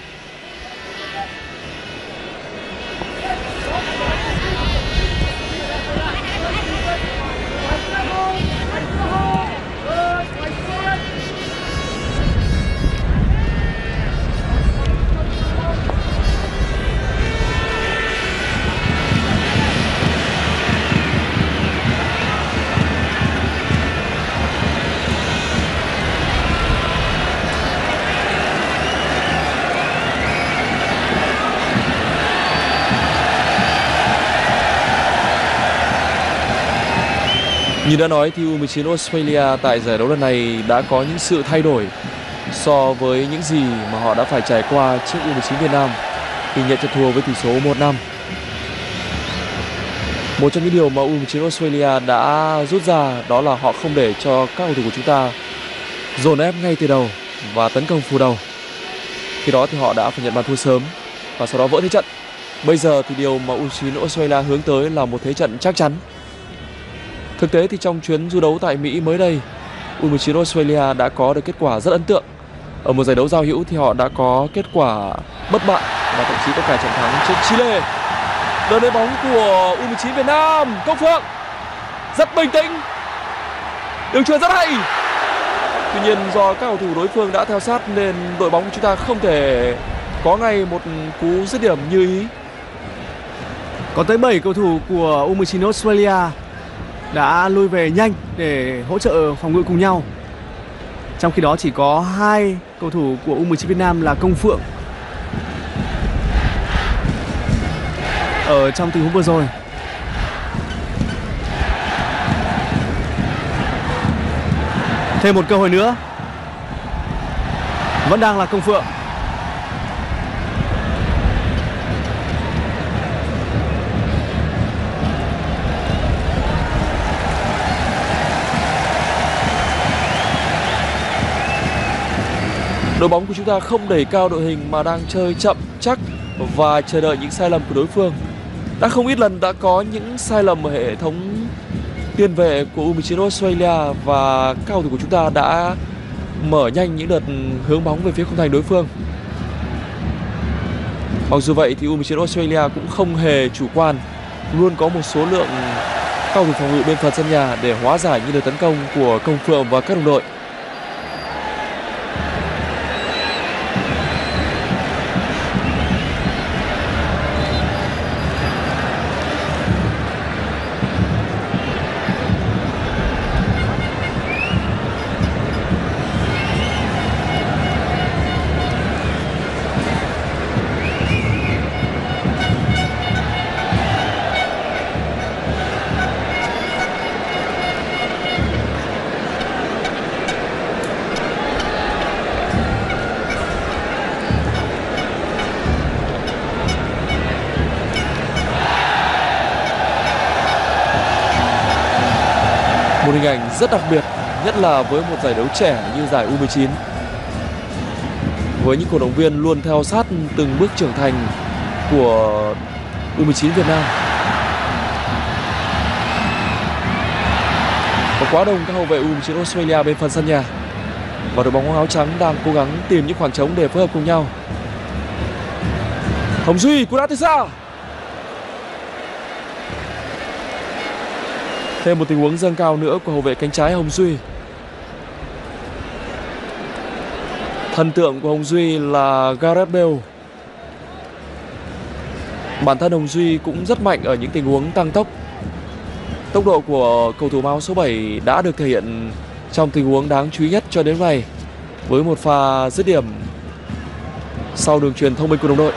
Như đã nói thì u mười chín Australia tại giải đấu lần này đã có những sự thay đổi so với những gì mà họ đã phải trải qua trước u mười chín Việt Nam khi nhận trận thua với tỷ số một năm. Một trong những điều mà u mười chín Australia đã rút ra đó là họ không để cho các cầu thủ của chúng ta dồn ép ngay từ đầu và tấn công phù đầu. Khi đó thì họ đã phải nhận bàn thua sớm và sau đó vỡ thế trận. Bây giờ thì điều mà u mười chín Australia hướng tới là một thế trận chắc chắn. Thực tế thì trong chuyến du đấu tại Mỹ mới đây, u mười chín Australia đã có được kết quả rất ấn tượng. Ở một giải đấu giao hữu thì họ đã có kết quả bất bại và thậm chí có cả trận thắng trước Chile. Đợt lấy bóng của u mười chín Việt Nam, Công Phượng rất bình tĩnh, đường chuyền rất hay. Tuy nhiên do các cầu thủ đối phương đã theo sát nên đội bóng của chúng ta không thể có ngay một cú dứt điểm như ý. Có tới bảy cầu thủ của u mười chín Australia đã lui về nhanh để hỗ trợ phòng ngự cùng nhau. Trong khi đó chỉ có hai cầu thủ của u mười chín Việt Nam là Công Phượng ở trong tình huống vừa rồi. Thêm một cơ hội nữa. Vẫn đang là Công Phượng. Đội bóng của chúng ta không đẩy cao đội hình mà đang chơi chậm chắc và chờ đợi những sai lầm của đối phương. Đã không ít lần đã có những sai lầm ở hệ thống tiền vệ của u mười chín Australia và các cầu thủ của chúng ta đã mở nhanh những đợt hướng bóng về phía khung thành đối phương. Mặc dù vậy thì u mười chín Australia cũng không hề chủ quan, luôn có một số lượng cầu thủ phòng ngự bên phần sân nhà để hóa giải những đợt tấn công của Công Phượng và các đồng đội. Một hình ảnh rất đặc biệt, nhất là với một giải đấu trẻ như giải u mười chín. Với những cổ động viên luôn theo sát từng bước trưởng thành của u mười chín Việt Nam. Có quá đông các hậu vệ u mười chín Australia bên phần sân nhà. Và đội bóng áo trắng đang cố gắng tìm những khoảng trống để phối hợp cùng nhau. Hồng Duy, cú đá từ xa. Thêm một tình huống dâng cao nữa của hậu vệ cánh trái Hồng Duy. Thần tượng của Hồng Duy là Gareth Bale. Bản thân Hồng Duy cũng rất mạnh ở những tình huống tăng tốc. Tốc độ của cầu thủ áo số bảy đã được thể hiện trong tình huống đáng chú ý nhất cho đến nay với một pha dứt điểm sau đường chuyền thông minh của đồng đội.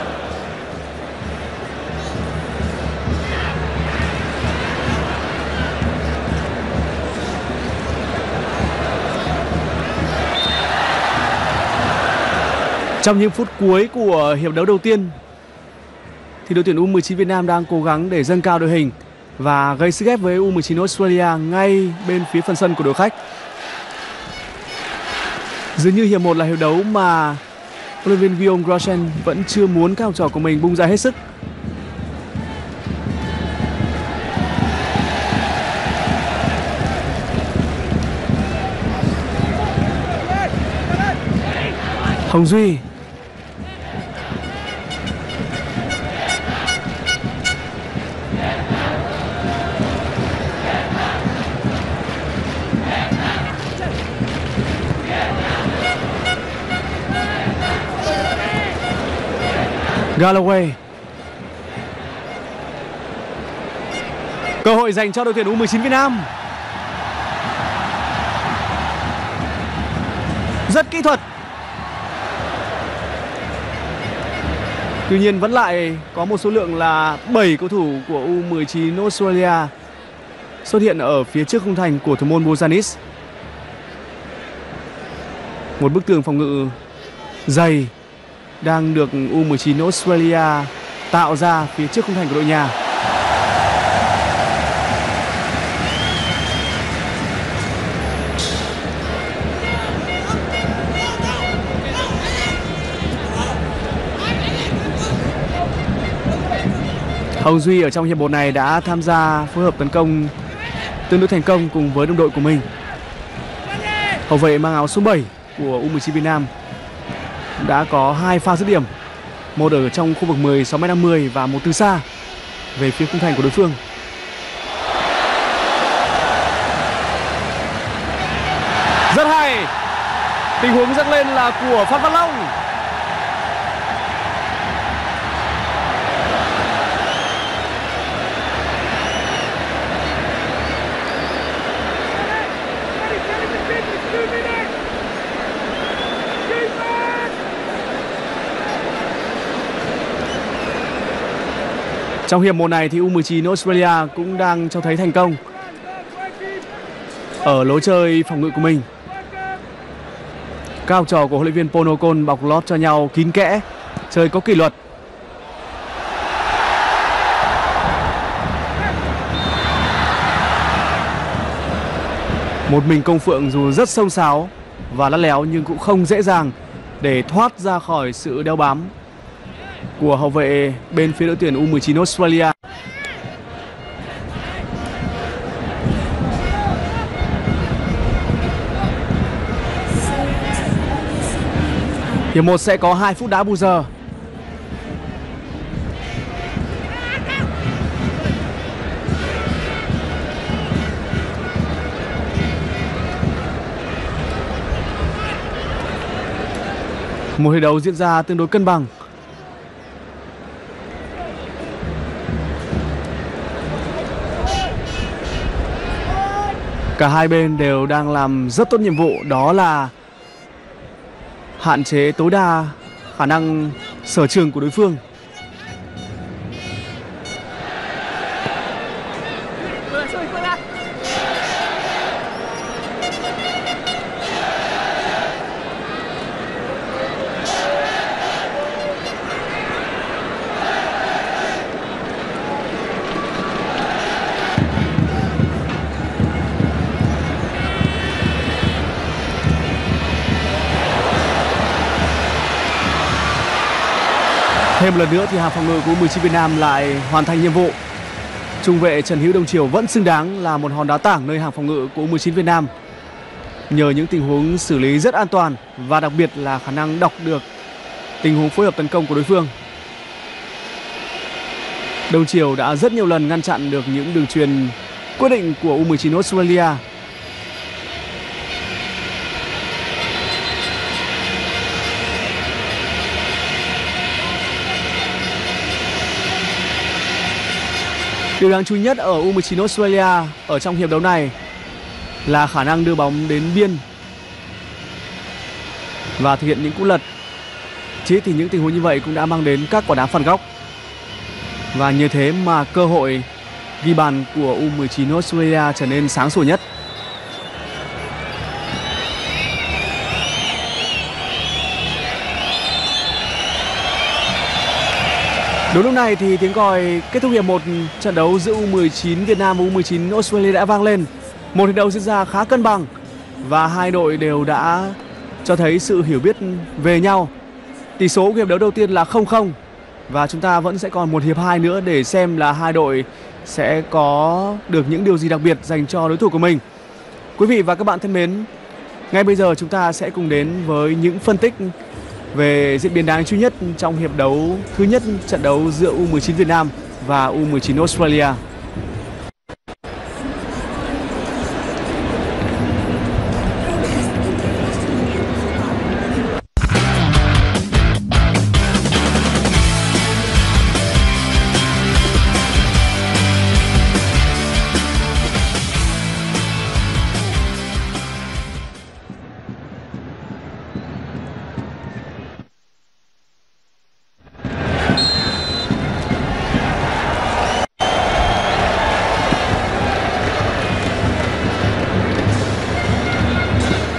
Trong những phút cuối của hiệp đấu đầu tiên thì đội tuyển u mười chín Việt Nam đang cố gắng để dâng cao đội hình và gây sức ép với u mười chín Australia ngay bên phía phần sân của đội khách. Dường như hiệp một là hiệp đấu mà huấn luyện viên Guillaume Grosjean vẫn chưa muốn các học trò của mình bung ra hết sức. Hồng Duy. Galloway. Cơ hội dành cho đội tuyển u mười chín Việt Nam. Rất kỹ thuật. Tuy nhiên vẫn lại có một số lượng là bảy cầu thủ của u mười chín Australia xuất hiện ở phía trước khung thành của thủ môn Bouzanis. Một bức tường phòng ngự dày đang được U mười chín Australia tạo ra phía trước khung thành của đội nhà. Hồng Duy ở trong hiệp một này đã tham gia phối hợp tấn công tương đối thành công cùng với đồng đội của mình. Hậu vệ mang áo số bảy của U mười chín Việt Nam đã có hai pha dứt điểm, một ở trong khu vực mười sáu mét năm mươi và một từ xa về phía khung thành của đối phương. Rất hay. Tình huống dâng lên là của Phan Văn Long. Trong hiệp một này thì U mười chín Australia cũng đang cho thấy thành công ở lối chơi phòng ngự của mình. Các học trò của huấn luyện viên Paul Ocon bọc lót cho nhau kín kẽ, chơi có kỷ luật. Một mình Công Phượng dù rất xông xáo và lắt léo nhưng cũng không dễ dàng để thoát ra khỏi sự đeo bám của hậu vệ bên phía đội tuyển U mười chín Australia. Hiệp một sẽ có hai phút đá bù giờ. Một hiệp đấu diễn ra tương đối cân bằng. Cả hai bên đều đang làm rất tốt nhiệm vụ, đó là hạn chế tối đa khả năng sở trường của đối phương. Thêm một lần nữa thì hàng phòng ngự của U mười chín Việt Nam lại hoàn thành nhiệm vụ. Trung vệ Trần Hữu Đông Triều vẫn xứng đáng là một hòn đá tảng nơi hàng phòng ngự của U mười chín Việt Nam, nhờ những tình huống xử lý rất an toàn và đặc biệt là khả năng đọc được tình huống phối hợp tấn công của đối phương. Đông Triều đã rất nhiều lần ngăn chặn được những đường chuyền quyết định của U mười chín Australia. Điều đáng chú ý nhất ở U mười chín Australia ở trong hiệp đấu này là khả năng đưa bóng đến biên và thực hiện những cú lật. Chỉ thì những tình huống như vậy cũng đã mang đến các quả đá phạt góc. Và như thế mà cơ hội ghi bàn của U mười chín Australia trở nên sáng sủa nhất. Đúng lúc này thì tiếng còi kết thúc hiệp một trận đấu giữa U mười chín Việt Nam và U mười chín Australia đã vang lên. Một hiệp đấu diễn ra khá cân bằng và hai đội đều đã cho thấy sự hiểu biết về nhau. Tỷ số của hiệp đấu đầu tiên là không không và chúng ta vẫn sẽ còn một hiệp hai nữa để xem là hai đội sẽ có được những điều gì đặc biệt dành cho đối thủ của mình. Quý vị và các bạn thân mến, ngay bây giờ chúng ta sẽ cùng đến với những phân tích về diễn biến đáng chú ý nhất trong hiệp đấu thứ nhất, trận đấu giữa U mười chín Việt Nam và U mười chín Australia.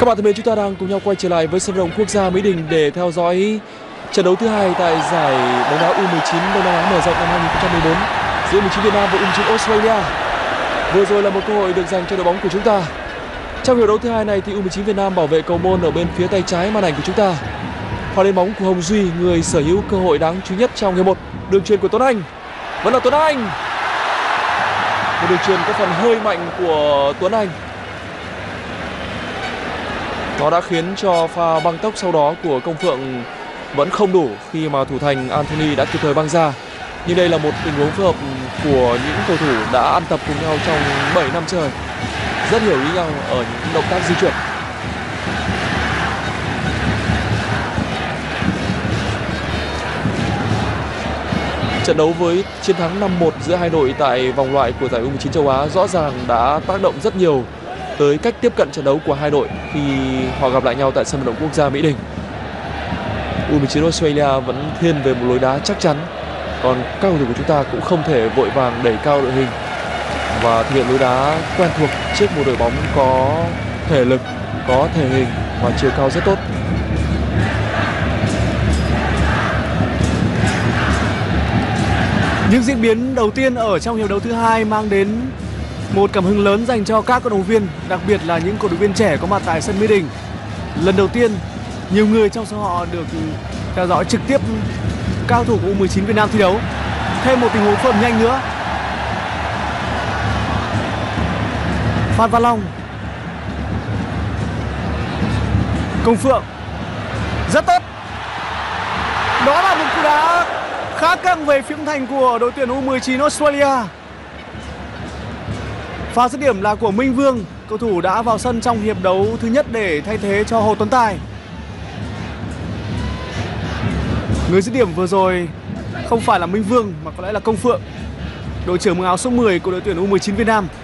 Các bạn thân mến, chúng ta đang cùng nhau quay trở lại với sân vận động quốc gia Mỹ Đình để theo dõi trận đấu thứ hai tại giải bóng đá U mười chín Đông Nam Á mở rộng năm hai nghìn không trăm mười bốn giữa U mười chín Việt Nam và U mười chín Australia. Vừa rồi là một cơ hội được dành cho đội bóng của chúng ta. Trong hiệp đấu thứ hai này thì U mười chín Việt Nam bảo vệ cầu môn ở bên phía tay trái màn ảnh của chúng ta. Pha lên bóng của Hồng Duy, người sở hữu cơ hội đáng chú ý nhất trong hiệp một. Đường chuyền của Tuấn Anh, vẫn là Tuấn Anh. Một đường chuyền có phần hơi mạnh của Tuấn Anh. Nó đã khiến cho pha băng tốc sau đó của Công Phượng vẫn không đủ khi mà thủ thành Anthony đã kịp thời băng ra. Nhưng đây là một tình huống phối hợp của những cầu thủ đã ăn tập cùng nhau trong bảy năm trời, rất hiểu ý nhau ở những động tác di chuyển. Trận đấu với chiến thắng năm một giữa hai đội tại vòng loại của giải U mười chín châu Á rõ ràng đã tác động rất nhiều tới cách tiếp cận trận đấu của hai đội khi họ gặp lại nhau tại sân vận động quốc gia Mỹ Đình. U mười chín Australia vẫn thiên về một lối đá chắc chắn, còn các cầu thủ của chúng ta cũng không thể vội vàng đẩy cao đội hình và thực hiện lối đá quen thuộc trước một đội bóng có thể lực, có thể hình và chiều cao rất tốt. Những diễn biến đầu tiên ở trong hiệp đấu thứ hai mang đến một cảm hứng lớn dành cho các cổ động viên, đặc biệt là những cổ động viên trẻ có mặt tại sân Mỹ Đình. Lần đầu tiên, nhiều người trong số họ được theo dõi trực tiếp các cầu thủ của U mười chín Việt Nam thi đấu. Thêm một tình huống phối hợp nhanh nữa. Phan Văn Long, Công Phượng, rất tốt. Đó là một cú đá khá căng về phía thành của đội tuyển U mười chín Australia. Pha dứt điểm là của Minh Vương, cầu thủ đã vào sân trong hiệp đấu thứ nhất để thay thế cho Hồ Tuấn Tài. Người dứt điểm vừa rồi không phải là Minh Vương mà có lẽ là Công Phượng, đội trưởng mặc áo số mười của đội tuyển U mười chín Việt Nam.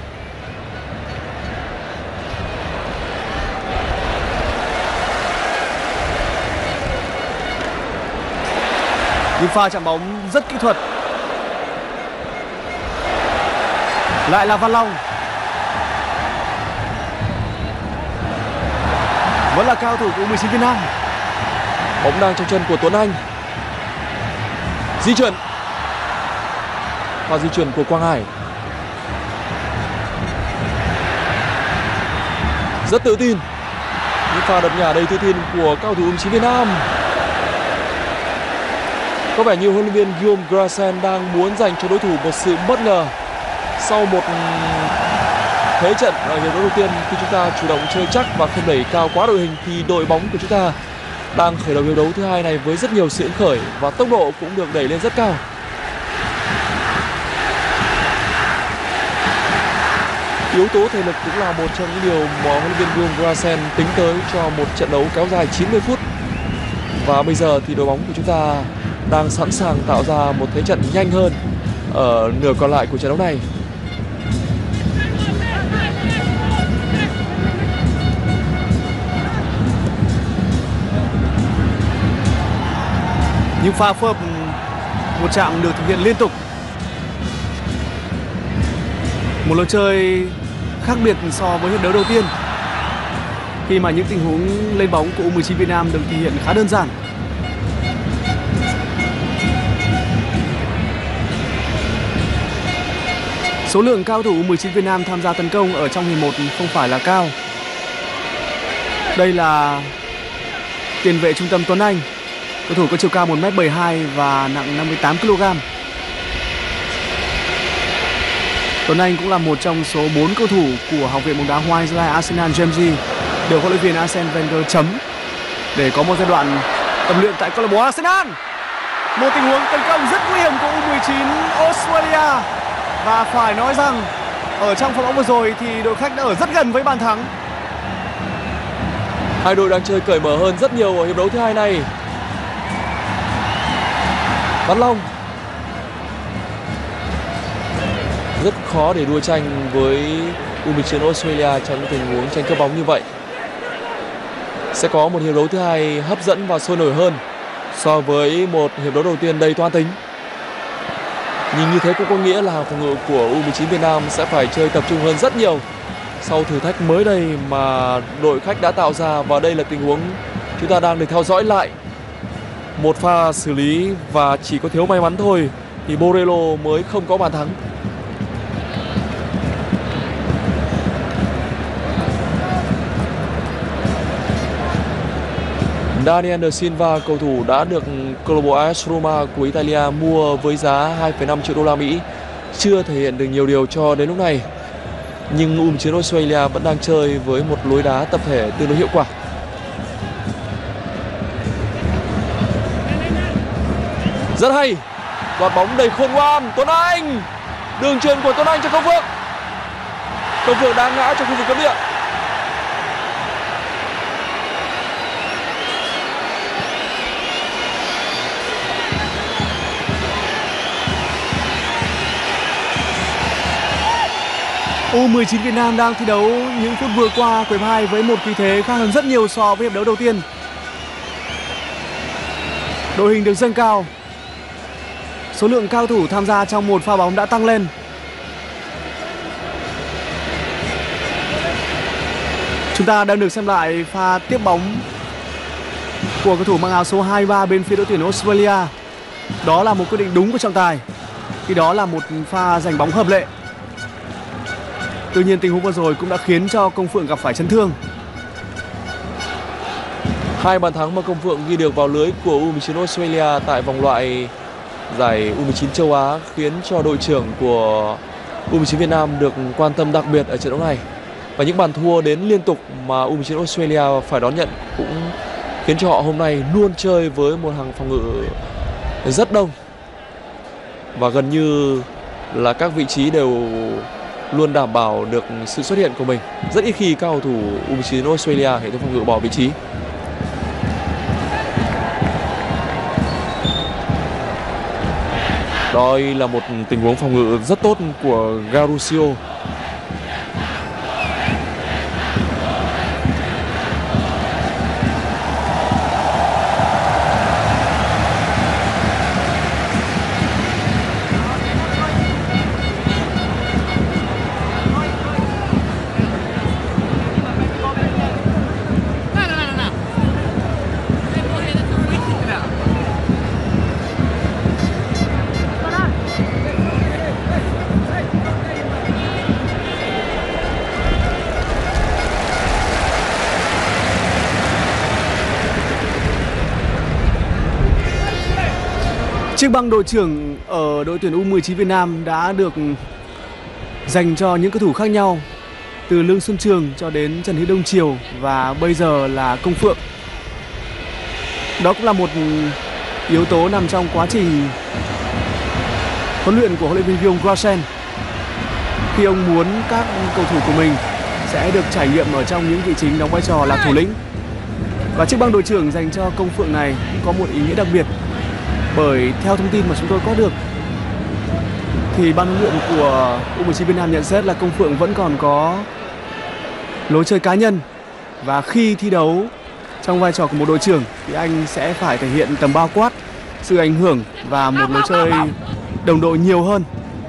Nhưng pha chạm bóng rất kỹ thuật. Lại là Văn Long. Vẫn là cao thủ của U mười chín Việt Nam. Bóng đang trong chân của Tuấn Anh. Di chuyển. Pha di chuyển của Quang Hải. Rất tự tin. Những pha đập nhả đầy tự tin của cao thủ U mười chín Việt Nam. Có vẻ như huấn luyện viên Guillaume Grassen đang muốn dành cho đối thủ một sự bất ngờ. Sau một thế trận ở hiệp đấu đầu tiên, khi chúng ta chủ động chơi chắc và không đẩy cao quá đội hình, thì đội bóng của chúng ta đang khởi đầu hiệp đấu thứ hai này với rất nhiều sự khởi và tốc độ cũng được đẩy lên rất cao. Yếu tố thể lực cũng là một trong những điều mà huấn luyện viên Guillaume Grassen tính tới cho một trận đấu kéo dài chín mươi phút. Và bây giờ thì đội bóng của chúng ta đang sẵn sàng tạo ra một thế trận nhanh hơn ở nửa còn lại của trận đấu này. Những pha phối hợp một chạm được thực hiện liên tục. Một lối chơi khác biệt so với hiệp đấu đầu tiên, khi mà những tình huống lên bóng của U mười chín Việt Nam được thực hiện khá đơn giản. Số lượng cao thủ U mười chín Việt Nam tham gia tấn công ở trong hiệp một không phải là cao. Đây là tiền vệ trung tâm Tuấn Anh, cầu thủ có chiều cao một mét bảy mươi hai và nặng năm mươi tám ki lô gam. Tuấn Anh cũng là một trong số bốn cầu thủ của Học viện bóng đá Hoa Anh Gia Lai Arsenal Jamesy được huấn luyện viên Arsene Wenger chấm để có một giai đoạn tập luyện tại câu lạc bộ Arsenal. Một tình huống tấn công rất nguy hiểm của U mười chín Australia, và phải nói rằng ở trong pha bóng vừa rồi thì đội khách đã ở rất gần với bàn thắng. Hai đội đang chơi cởi mở hơn rất nhiều ở hiệp đấu thứ hai này. Văn Long rất khó để đua tranh với U mười chín Australia trong những tình huống tranh cướp bóng như vậy. Sẽ có một hiệp đấu thứ hai hấp dẫn và sôi nổi hơn so với một hiệp đấu đầu tiên đầy toan tính. Nhưng như thế cũng có nghĩa là hàng phòng ngự của U mười chín Việt Nam sẽ phải chơi tập trung hơn rất nhiều sau thử thách mới đây mà đội khách đã tạo ra. Và đây là tình huống chúng ta đang được theo dõi lại. Một pha xử lý và chỉ có thiếu may mắn thôi thì Borrello mới không có bàn thắng. Daniel De Silva, cầu thủ đã được câu lạc bộ a ét Roma của Italia mua với giá hai phẩy năm triệu đô la Mỹ, chưa thể hiện được nhiều điều cho đến lúc này. Nhưng u mười chín Australia vẫn đang chơi với một lối đá tập thể tương đối hiệu quả. Rất hay, đoạt bóng đầy khôn ngoan. Tuấn Anh, đường truyền của Tuấn Anh cho Công Phượng. Công Phượng đang ngã trong khu vực cấm địa. u mười chín Việt Nam đang thi đấu những phút vừa qua của hiệp hai với một khí thế khác hơn rất nhiều so với hiệp đấu đầu tiên. Đội hình được dâng cao. Số lượng cao thủ tham gia trong một pha bóng đã tăng lên. Chúng ta đang được xem lại pha tiếp bóng của cầu thủ mang áo số hai mươi ba bên phía đội tuyển Australia. Đó là một quyết định đúng của trọng tài, khi đó là một pha giành bóng hợp lệ. Tuy nhiên tình huống vừa rồi cũng đã khiến cho Công Phượng gặp phải chấn thương. Hai bàn thắng mà Công Phượng ghi được vào lưới của u mười chín Australia tại vòng loại giải u mười chín châu Á khiến cho đội trưởng của u mười chín Việt Nam được quan tâm đặc biệt ở trận đấu này. Và những bàn thua đến liên tục mà u mười chín Australia phải đón nhận cũng khiến cho họ hôm nay luôn chơi với một hàng phòng ngự rất đông. Và gần như là các vị trí đều luôn đảm bảo được sự xuất hiện của mình. Rất ít khi các cầu thủ u mười chín Australia hệ thống phòng ngự bỏ vị trí. Đây là một tình huống phòng ngự rất tốt của Garusio. Chiếc băng đội trưởng ở đội tuyển u mười chín Việt Nam đã được dành cho những cầu thủ khác nhau, từ Lương Xuân Trường cho đến Trần Hữu Đông Triều và bây giờ là Công Phượng. Đó cũng là một yếu tố nằm trong quá trình huấn luyện của huấn luyện viên Guillaume Grassen, khi ông muốn các cầu thủ của mình sẽ được trải nghiệm ở trong những vị trí đóng vai trò là thủ lĩnh. Và chiếc băng đội trưởng dành cho Công Phượng này cũng có một ý nghĩa đặc biệt, bởi theo thông tin mà chúng tôi có được thì ban huấn luyện của u mười chín Việt Nam nhận xét là Công Phượng vẫn còn có lối chơi cá nhân, và khi thi đấu trong vai trò của một đội trưởng thì anh sẽ phải thể hiện tầm bao quát, sự ảnh hưởng và một lối chơi đồng đội nhiều hơn.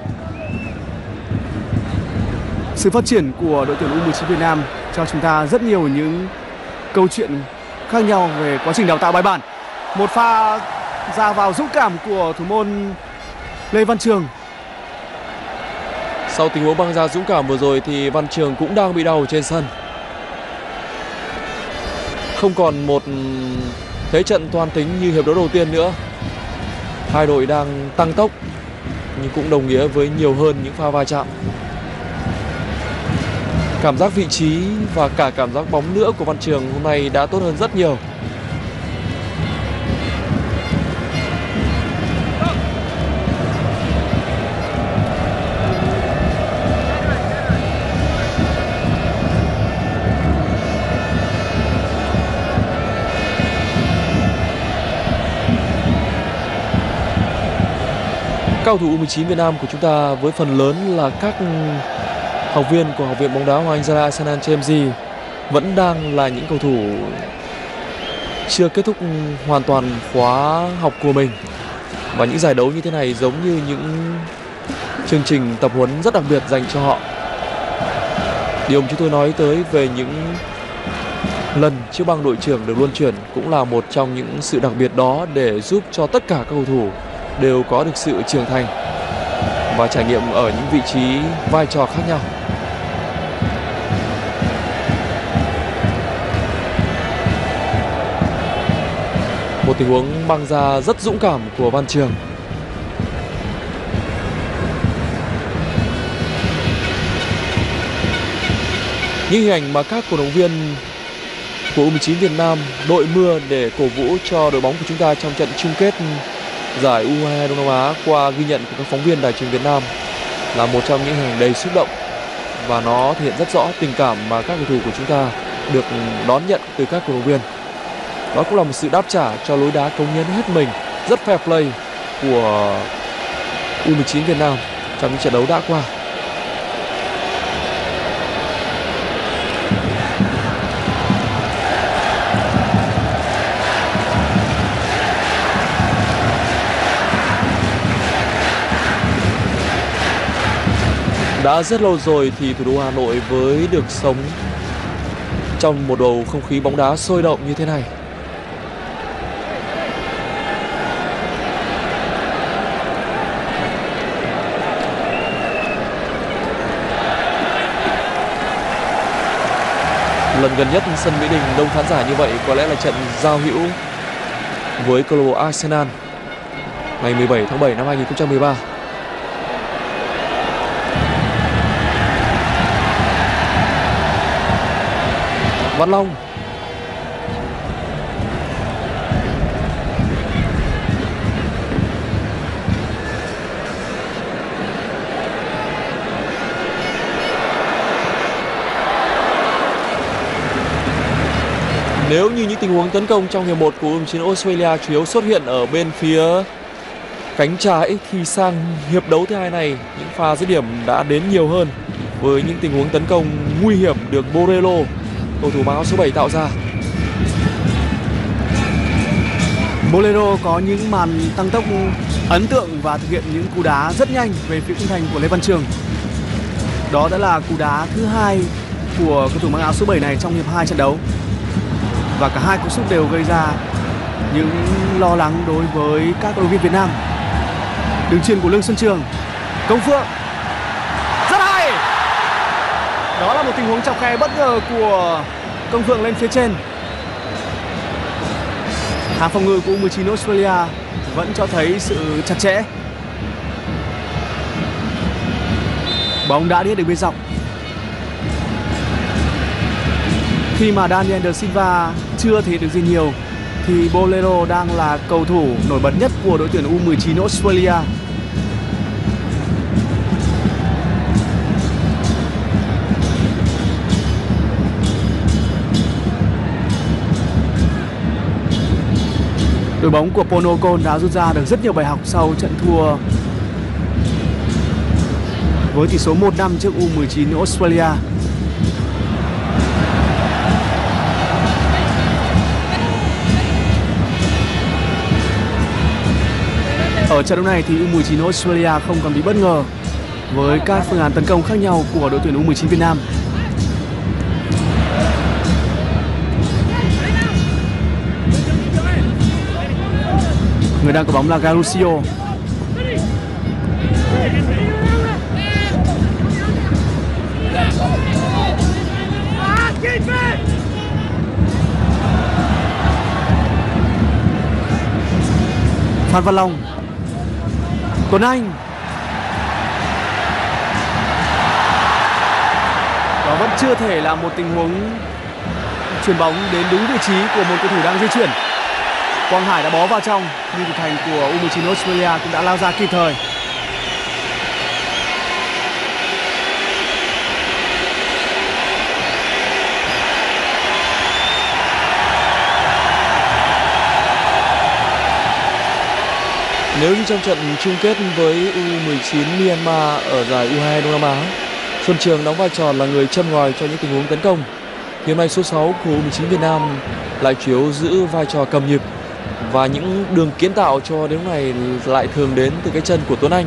Sự phát triển của đội tuyển u mười chín Việt Nam cho chúng ta rất nhiều những câu chuyện khác nhau về quá trình đào tạo bài bản. Một pha ra vào dũng cảm của thủ môn Lê Văn Trường. Sau tình huống băng ra dũng cảm vừa rồi thì Văn Trường cũng đang bị đau trên sân. Không còn một thế trận toan tính như hiệp đấu đầu tiên nữa. Hai đội đang tăng tốc nhưng cũng đồng nghĩa với nhiều hơn những pha va chạm. Cảm giác vị trí và cả cảm giác bóng nữa của Văn Trường hôm nay đã tốt hơn rất nhiều. Cao thủ u mười chín Việt Nam của chúng ta với phần lớn là các học viên của Học viện bóng đá Hoàng Anh Gia Arsenal Chelsea vẫn đang là những cầu thủ chưa kết thúc hoàn toàn khóa học của mình. Và những giải đấu như thế này giống như những chương trình tập huấn rất đặc biệt dành cho họ. Điều mà chúng tôi nói tới về những lần chiếc băng đội trưởng được luân chuyển cũng là một trong những sự đặc biệt đó, để giúp cho tất cả các cầu thủ đều có được sự trưởng thành và trải nghiệm ở những vị trí vai trò khác nhau. Một tình huống băng ra rất dũng cảm của Văn Trường. Những hình ảnh mà các cổ động viên của U mười chín Việt Nam đội mưa để cổ vũ cho đội bóng của chúng ta trong trận chung kết giải U hai hai Đông Nam Á qua ghi nhận của các phóng viên Đài truyền Việt Nam là một trong những hình ảnh đầy xúc động, và nó thể hiện rất rõ tình cảm mà các cầu thủ của chúng ta được đón nhận từ các cổ động viên. Đó cũng là một sự đáp trả cho lối đá cống hiến hết mình, rất fair play của U mười chín Việt Nam trong những trận đấu đã qua. Đã rất lâu rồi thì thủ đô Hà Nội mới được sống trong một bầu không khí bóng đá sôi động như thế này. Lần gần nhất sân Mỹ Đình đông khán giả như vậy có lẽ là trận giao hữu với câu lạc bộ Arsenal ngày mười bảy tháng bảy năm hai nghìn không trăm mười ba. Văn Long. Nếu như những tình huống tấn công trong hiệp một của U mười chín Australia chủ yếu xuất hiện ở bên phía cánh trái, thì sang hiệp đấu thứ hai này những pha dứt điểm đã đến nhiều hơn, với những tình huống tấn công nguy hiểm được Borrello, cầu thủ mang áo số bảy tạo ra. Bolero có những màn tăng tốc ấn tượng và thực hiện những cú đá rất nhanh về phía khung thành của Lê Văn Trường. Đó đã là cú đá thứ hai của cầu thủ mang áo số bảy này trong hiệp hai trận đấu. Và cả hai cú sút đều gây ra những lo lắng đối với các cầu thủ viên Việt Nam. Đường chuyền của Lương Xuân Trường, Công Phượng, rất hay. Đó là một tình huống chọc khe bất ngờ của Công Phượng lên phía trên. Hàng phòng ngự của U mười chín Australia vẫn cho thấy sự chặt chẽ. Bóng đã đi được bên dọc. Khi mà Daniel De Silva chưa thể được gì nhiều thì Bolero đang là cầu thủ nổi bật nhất của đội tuyển U mười chín Australia. Đội bóng của Ponokon đã rút ra được rất nhiều bài học sau trận thua với tỷ số một năm trước U mười chín Australia. Ở trận đấu này thì U mười chín Australia không còn bị bất ngờ với các phương án tấn công khác nhau của đội tuyển U mười chín Việt Nam. Người đang có bóng là Garusio. Phan Văn Long, Tuấn Anh. Đó vẫn chưa thể là một tình huống chuyền bóng đến đúng vị trí của một cầu thủ đang di chuyển. Quang Hải đã bó vào trong, nhưng thủ thành của U mười chín Australia cũng đã lao ra kịp thời. Nếu như trong trận chung kết với U mười chín Myanmar ở giải U hai hai Đông Nam Á, Xuân Trường đóng vai trò là người châm ngòi cho những tình huống tấn công, thì hôm nay số sáu của U mười chín Việt Nam lại chủ yếu giữ vai trò cầm nhịp, và những đường kiến tạo cho đến lúc này lại thường đến từ cái chân của Tuấn Anh.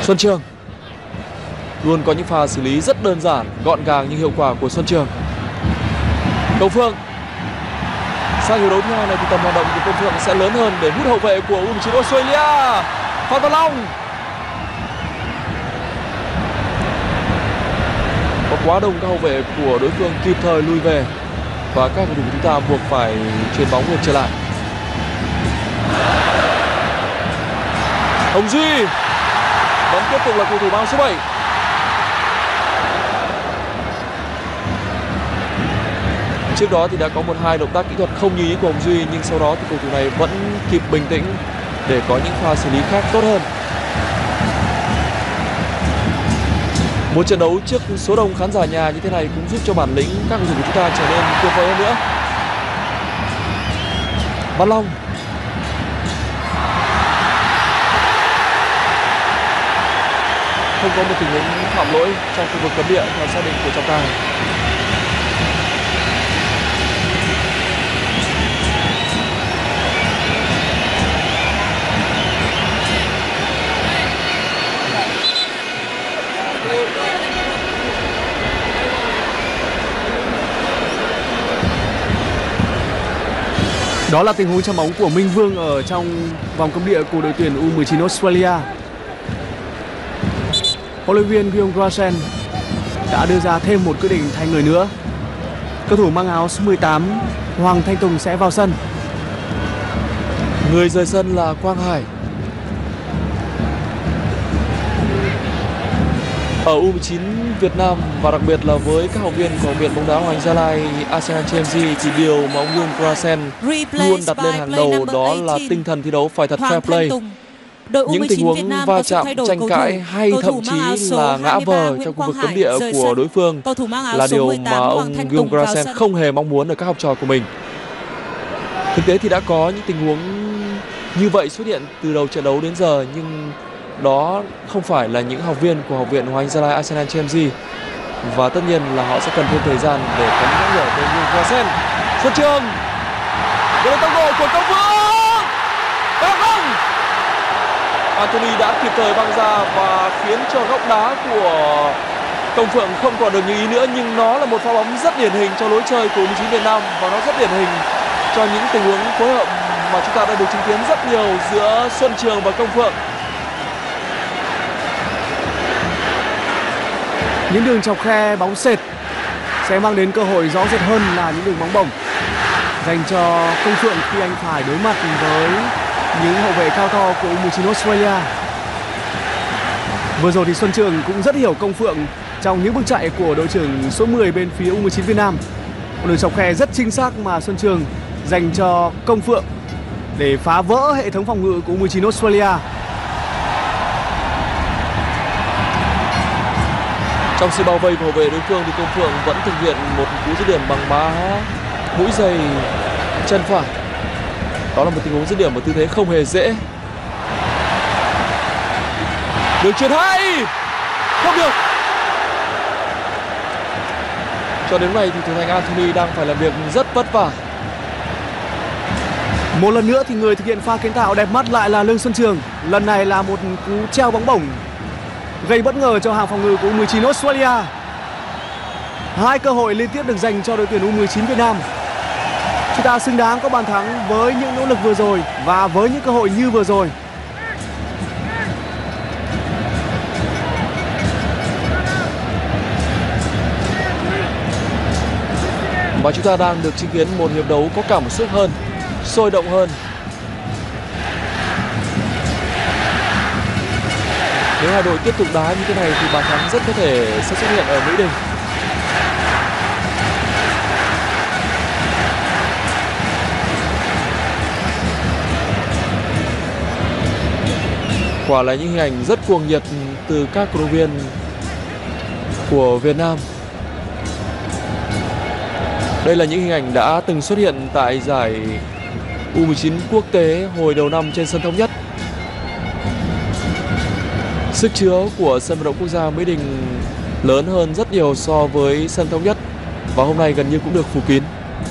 Xuân Trường luôn có những pha xử lý rất đơn giản, gọn gàng nhưng hiệu quả của Xuân Trường. Công Phượng. Sang hiệp đấu thứ hai này thì tầm hoạt động của Công Phượng sẽ lớn hơn để hút hậu vệ của U mười chín Australia. Phạm Văn Long. Có quá đông các hậu vệ của đối phương kịp thời lui về và các cầu thủ của chúng ta buộc phải chuyền bóng ngược trở lại. Hồng Duy vẫn tiếp tục là cầu thủ mang số bảy. Trước đó thì đã có một hai động tác kỹ thuật không như ý của Hồng Duy, nhưng sau đó thì cầu thủ này vẫn kịp bình tĩnh để có những pha xử lý khác tốt hơn. Một trận đấu trước số đông khán giả nhà như thế này cũng giúp cho bản lĩnh các cầu thủ của chúng ta trở nên tuyệt vời hơn nữa. Văn Long. Không có một tình huống phạm lỗi trong khu vực cấm địa theo xác định của trọng tài. Đó là tình huống chạm bóng của Minh Vương ở trong vòng cấm địa của đội tuyển U mười chín Australia. Huấn luyện viên Guillaume Grassen đã đưa ra thêm một quyết định thay người nữa. Cầu thủ mang áo số mười tám Hoàng Thanh Tùng sẽ vào sân. Người rời sân là Quang Hải. Ở U mười chín Việt Nam và đặc biệt là với các học viên của Học viện bóng đá Hoàng Anh Gia Lai ASEAN Champions League thì điều mà ông Guillaume Grassen luôn đặt lên hàng đầu đó là tinh thần thi đấu phải thật fair play. Những tình huống va chạm, tranh cãi hay thậm chí là ngã vờ trong khu vực cấm địa của đối phương là điều mà ông Guillaume Grassen không hề mong muốn ở các học trò của mình. Thực tế thì đã có những tình huống như vậy xuất hiện từ đầu trận đấu đến giờ, nhưng đó không phải là những học viên của Học viện Hoàng Anh Gia Lai ASEAN Champions League, và tất nhiên là họ sẽ cần thêm thời gian để có những nhắc nhở từ Guillaume Grassen. Xuân Trường, đây là tốc độ của Công Phượng, đá không? Anthony đã kịp thời văng ra và khiến cho góc đá của Công Phượng không còn được như ý nữa, nhưng nó là một pha bóng rất điển hình cho lối chơi của U mười chín Việt Nam và nó rất điển hình cho những tình huống phối hợp mà chúng ta đã được chứng kiến rất nhiều giữa Xuân Trường và Công Phượng. Những đường chọc khe bóng sệt sẽ mang đến cơ hội rõ rệt hơn là những đường bóng bổng dành cho Công Phượng khi anh phải đối mặt với những hậu vệ cao to của U mười chín Australia. Vừa rồi thì Xuân Trường cũng rất hiểu Công Phượng trong những bước chạy của đội trưởng số mười bên phía U mười chín Việt Nam. Một đường chọc khe rất chính xác mà Xuân Trường dành cho Công Phượng để phá vỡ hệ thống phòng ngự của U mười chín Australia. Trong sự bao vây của hậu vệ đối phương thì Công Phượng vẫn thực hiện một cú dứt điểm bằng má mũi giày chân phải. Đó là một tình huống dứt điểm ở tư thế không hề dễ. Đường chuyền hay, không được. Cho đến nay thì thủ thành Anthony đang phải làm việc rất vất vả. Một lần nữa thì người thực hiện pha kiến tạo đẹp mắt lại là Lương Xuân Trường. Lần này là một cú treo bóng bổng gây bất ngờ cho hàng phòng ngự của U mười chín Australia. Hai cơ hội liên tiếp được dành cho đội tuyển U mười chín Việt Nam. Chúng ta xứng đáng có bàn thắng với những nỗ lực vừa rồi và với những cơ hội như vừa rồi. Và chúng ta đang được chứng kiến một hiệp đấu có cảm xúc hơn, sôi động hơn. Nếu hai đội tiếp tục đá như thế này thì bàn thắng rất có thể sẽ xuất hiện ở Mỹ Đình. Quả là những hình ảnh rất cuồng nhiệt từ các cổ động viên của Việt Nam. Đây là những hình ảnh đã từng xuất hiện tại giải U mười chín quốc tế hồi đầu năm trên sân Thống Nhất. Sức chứa của sân vận động quốc gia Mỹ Đình lớn hơn rất nhiều so với sân Thống Nhất và hôm nay gần như cũng được phủ kín.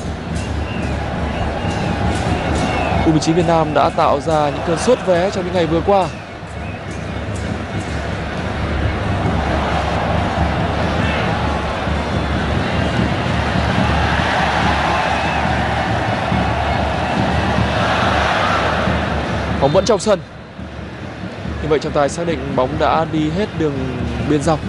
U mười chín Việt Nam đã tạo ra những cơn sốt vé trong những ngày vừa qua. Bóng vẫn trong sân. Như vậy trọng tài xác định bóng đã đi hết đường biên dọc.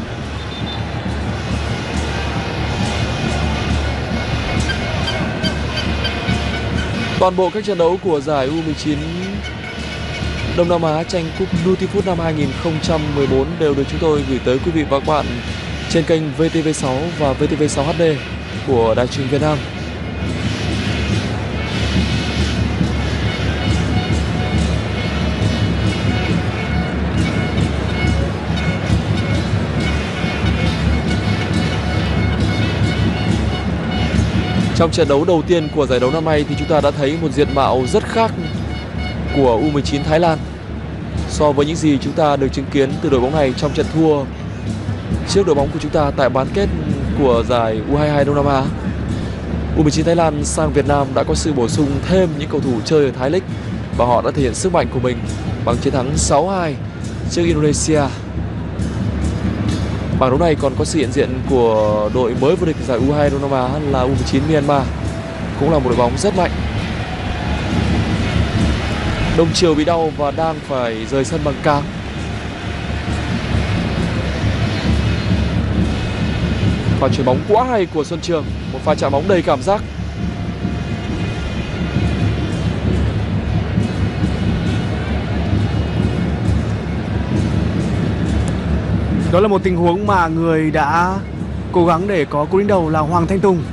Toàn bộ các trận đấu của giải U mười chín Đông Nam Á tranh cúp Nutifood năm hai nghìn không trăm mười bốn đều được chúng tôi gửi tới quý vị và các bạn trên kênh vê tê vê sáu và vê tê vê sáu hát đê của Đài truyền Việt Nam. Trong trận đấu đầu tiên của giải đấu năm nay thì chúng ta đã thấy một diện mạo rất khác của U mười chín Thái Lan so với những gì chúng ta được chứng kiến từ đội bóng này trong trận thua trước đội bóng của chúng ta tại bán kết của giải U hai mươi hai Đông Nam Á. U mười chín Thái Lan sang Việt Nam đã có sự bổ sung thêm những cầu thủ chơi ở Thái League và họ đã thể hiện sức mạnh của mình bằng chiến thắng sáu hai trước Indonesia. Bảng đấu này còn có sự hiện diện của đội mới vô địch giải U hai mươi hai Đông Nam Á là U mười chín Myanmar, cũng là một đội bóng rất mạnh. Đông Triều bị đau và đang phải rời sân bằng cáng. Pha chuyền bóng quá hay của Xuân Trường, một pha chạm bóng đầy cảm giác. Đó là một tình huống mà người đã cố gắng để có cú đánh đầu là Hoàng Thanh Tùng.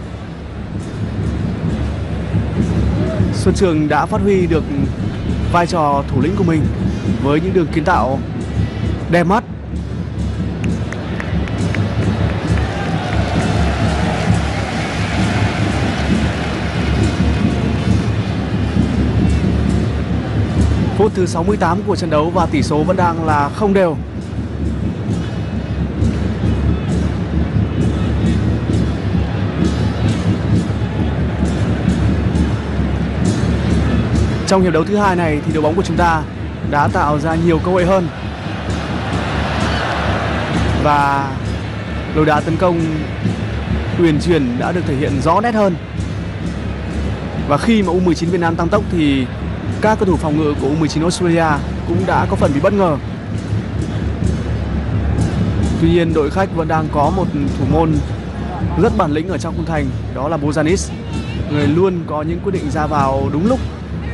Xuân Trường đã phát huy được vai trò thủ lĩnh của mình với những đường kiến tạo đẹp mắt. Phút thứ sáu mươi tám của trận đấu và tỷ số vẫn đang là không đều. Trong hiệp đấu thứ hai này thì đội bóng của chúng ta đã tạo ra nhiều cơ hội hơn và lối đá tấn công uyển chuyển đã được thể hiện rõ nét hơn. Và khi mà U mười chín Việt Nam tăng tốc thì các cầu thủ phòng ngự của U mười chín Australia cũng đã có phần bị bất ngờ. Tuy nhiên đội khách vẫn đang có một thủ môn rất bản lĩnh ở trong khung thành, đó là Bojanis, người luôn có những quyết định ra vào đúng lúc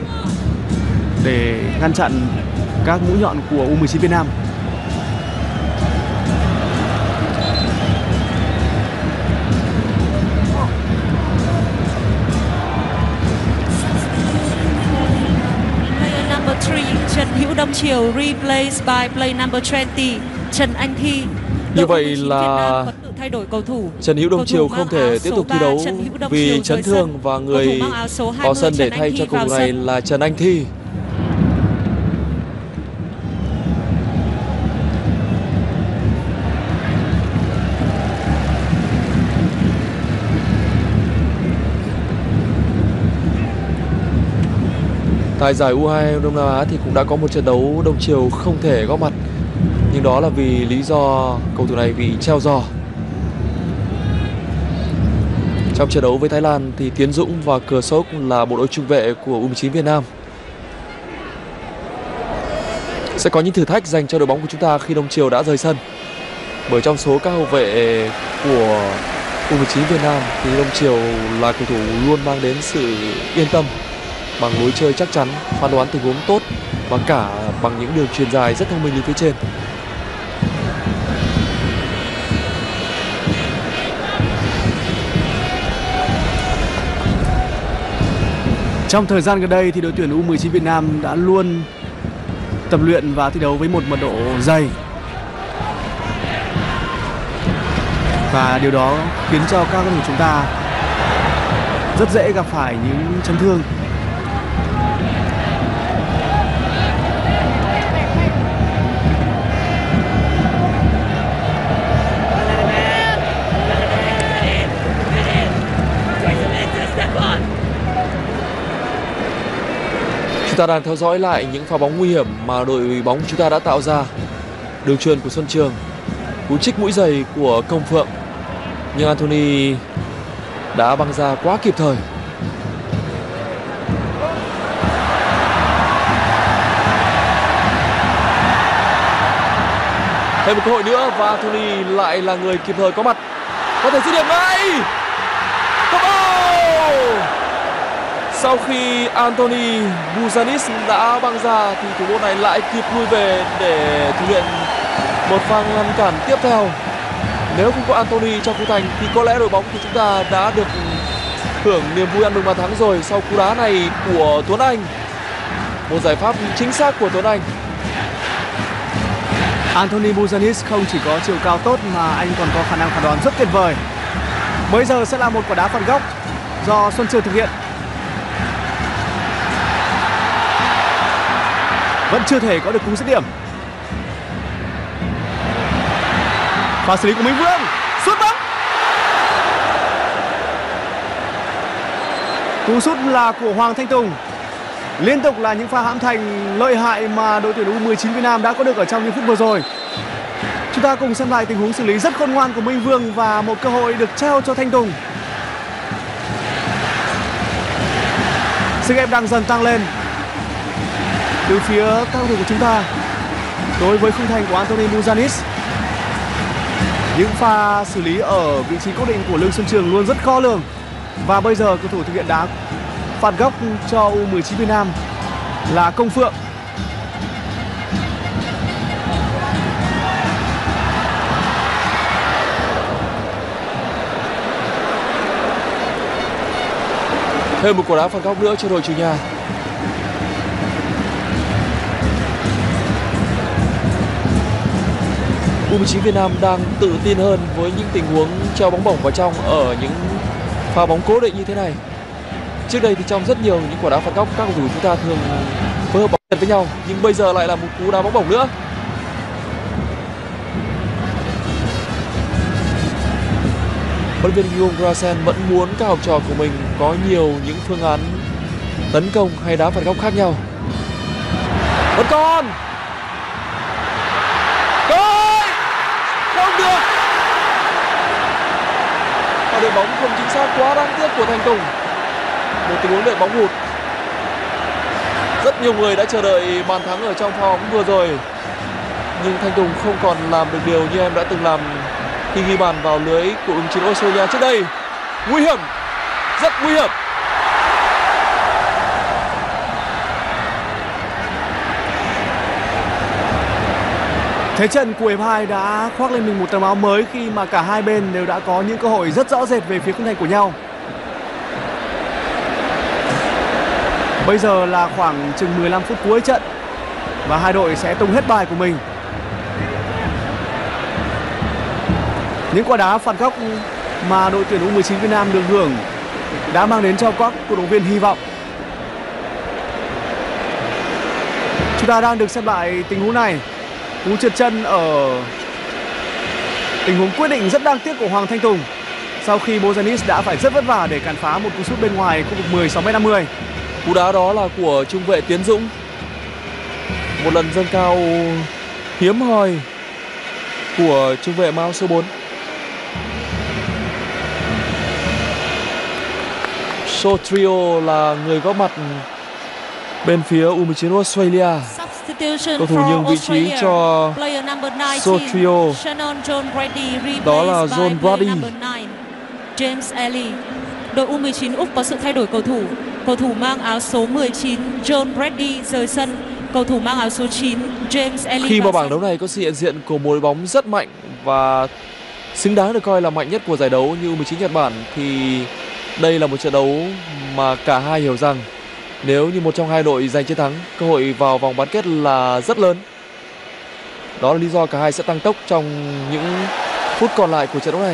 để ngăn chặn các mũi nhọn của U mười chín Việt Nam. Player number three, Trần Hữu Đông Triều replaced by play number twenty, Trần Anh Thi. Như vậy là thay đổi cầu thủ. Trần Hữu Đông Triều không thể tiếp tục thi đấu vì chấn thương và người vào sân để thay cho cầu thủ này là Trần Anh Thi. Tại giải U hai mươi hai Đông Nam Á thì cũng đã có một trận đấu Đông Triều không thể góp mặt, nhưng đó là vì lý do cầu thủ này bị treo giò. Trong trận đấu với Thái Lan thì Tiến Dũng và Cờ Sốc là bộ đôi trung vệ của U mười chín Việt Nam. Sẽ có những thử thách dành cho đội bóng của chúng ta khi Đông Triều đã rời sân. Bởi trong số các hậu vệ của U mười chín Việt Nam thì Đông Triều là cầu thủ luôn mang đến sự yên tâm bằng lối chơi chắc chắn, phán đoán tình huống tốt và cả bằng những đường chuyền dài rất thông minh lên phía trên. Trong thời gian gần đây thì đội tuyển U mười chín Việt Nam đã luôn tập luyện và thi đấu với một mật độ dày. Và điều đó khiến cho các cầu thủ chúng ta rất dễ gặp phải những chấn thương. Chúng ta đang theo dõi lại những pha bóng nguy hiểm mà đội bóng chúng ta đã tạo ra. Đường chuyền của Xuân Trường, cú trích mũi giày của Công Phượng, nhưng Anthony đã băng ra quá kịp thời. Thêm một cơ hội nữa và Anthony lại là người kịp thời có mặt, có thể dứt điểm ngay. Sau khi Anthony Buzanis đã băng ra thì thủ môn này lại kịp lui về để thực hiện một pha ngăn cản tiếp theo. Nếu không có Anthony trong khung thành thì có lẽ đội bóng của chúng ta đã được hưởng niềm vui ăn mừng bàn thắng rồi. Sau cú đá này của Tuấn Anh, một giải pháp chính xác của Tuấn Anh. Anthony Buzanis không chỉ có chiều cao tốt mà anh còn có khả năng phán đoán rất tuyệt vời. Bây giờ sẽ là một quả đá phạt góc do Xuân Trường thực hiện. Vẫn chưa thể có được cú dứt điểm. Pha xử lý của Minh Vương, sút bóng. Cú sút là của Hoàng Thanh Tùng. Liên tục là những pha hãm thành lợi hại mà đội tuyển U mười chín Việt Nam đã có được ở trong những phút vừa rồi. Chúng ta cùng xem lại tình huống xử lý rất khôn ngoan của Minh Vương và một cơ hội được trao cho Thanh Tùng. Sức ép đang dần tăng lên từ phía các cầu thủ của chúng ta đối với khung thành của Anthony Buzanis. Những pha xử lý ở vị trí cố định của Lương Xuân Trường luôn rất khó lường. Và bây giờ cầu thủ thực hiện đá phạt góc cho U mười chín Việt Nam là Công Phượng. Thêm một quả đá phạt góc nữa cho đội chủ nhà. U mười chín Việt Nam đang tự tin hơn với những tình huống treo bóng bổng vào trong ở những pha bóng cố định như thế này. Trước đây thì trong rất nhiều những quả đá phạt góc các cầu thủ chúng ta thường phối hợp bóng với nhau, nhưng bây giờ lại là một cú đá bóng bổng nữa. Huấn luyện viên Guillaume Grassen vẫn muốn các học trò của mình có nhiều những phương án tấn công hay đá phạt góc khác nhau. Vẫn còn Rồi! Không được. Và đội bóng không chính xác, quá đáng tiếc của Thanh Tùng. Một tình huống đệm bóng hụt. Rất nhiều người đã chờ đợi bàn thắng ở trong pha bóng vừa rồi, nhưng Thanh Tùng không còn làm được điều như em đã từng làm khi ghi bàn vào lưới của ứng chiến Australia trước đây. Nguy hiểm, rất nguy hiểm. Thế trận của hiệp hai đã khoác lên mình một tấm áo mới khi mà cả hai bên đều đã có những cơ hội rất rõ rệt về phía khung thành của nhau. Bây giờ là khoảng chừng mười lăm phút cuối trận và hai đội sẽ tung hết bài của mình. Những quả đá phạt góc mà đội tuyển U mười chín Việt Nam được hưởng đã mang đến cho các cổ động viên hy vọng. Chúng ta đang được xem lại tình huống này. Cú trượt chân ở tình huống quyết định rất đáng tiếc của Hoàng Thanh Tùng sau khi Buzanis đã phải rất vất vả để cản phá một cú sút bên ngoài khu vực mười sáu mét năm mươi. Cú đá đó là của trung vệ Tiến Dũng. Một lần dâng cao hiếm hoi của trung vệ mang áo số bốn. Sotrio là người góp mặt bên phía U mười chín Australia. Cầu thủ nhường vị trí cho Sotrio. Đó là John Brady. James Ellie. Đội U mười chín Úc có sự thay đổi cầu thủ. Cầu thủ mang áo số mười chín John Brady rời sân. Cầu thủ mang áo số chín James Ellie. Khi mà bảng đấu này có sự hiện diện của một đội bóng rất mạnh và xứng đáng được coi là mạnh nhất của giải đấu như U mười chín Nhật Bản, thì đây là một trận đấu mà cả hai hiểu rằng nếu như một trong hai đội giành chiến thắng, cơ hội vào vòng bán kết là rất lớn. Đó là lý do cả hai sẽ tăng tốc trong những phút còn lại của trận đấu này.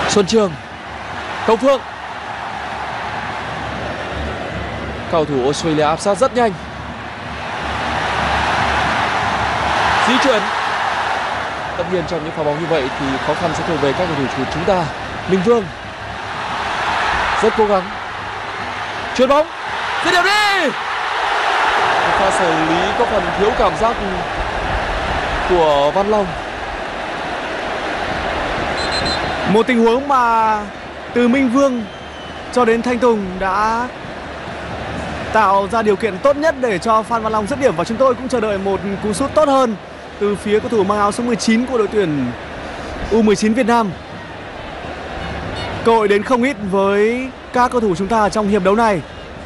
Xuân Trường, Công Phượng. Cầu thủ Australia áp sát rất nhanh. Di chuyển. Tất nhiên trong những pha bóng như vậy thì khó khăn sẽ thuộc về các cầu thủ của chúng ta. Minh Vương rất cố gắng. Chuyền bóng. Dứt điểm đi. Một pha xử lý có phần thiếu cảm giác của Văn Long. Một tình huống mà từ Minh Vương cho đến Thanh Tùng đã tạo ra điều kiện tốt nhất để cho Phan Văn Long dứt điểm, và chúng tôi cũng chờ đợi một cú sút tốt hơn từ phía cầu thủ mang áo số mười chín của đội tuyển U mười chín Việt Nam. Cơ hội đến không ít với các cầu thủ chúng ta trong hiệp đấu này.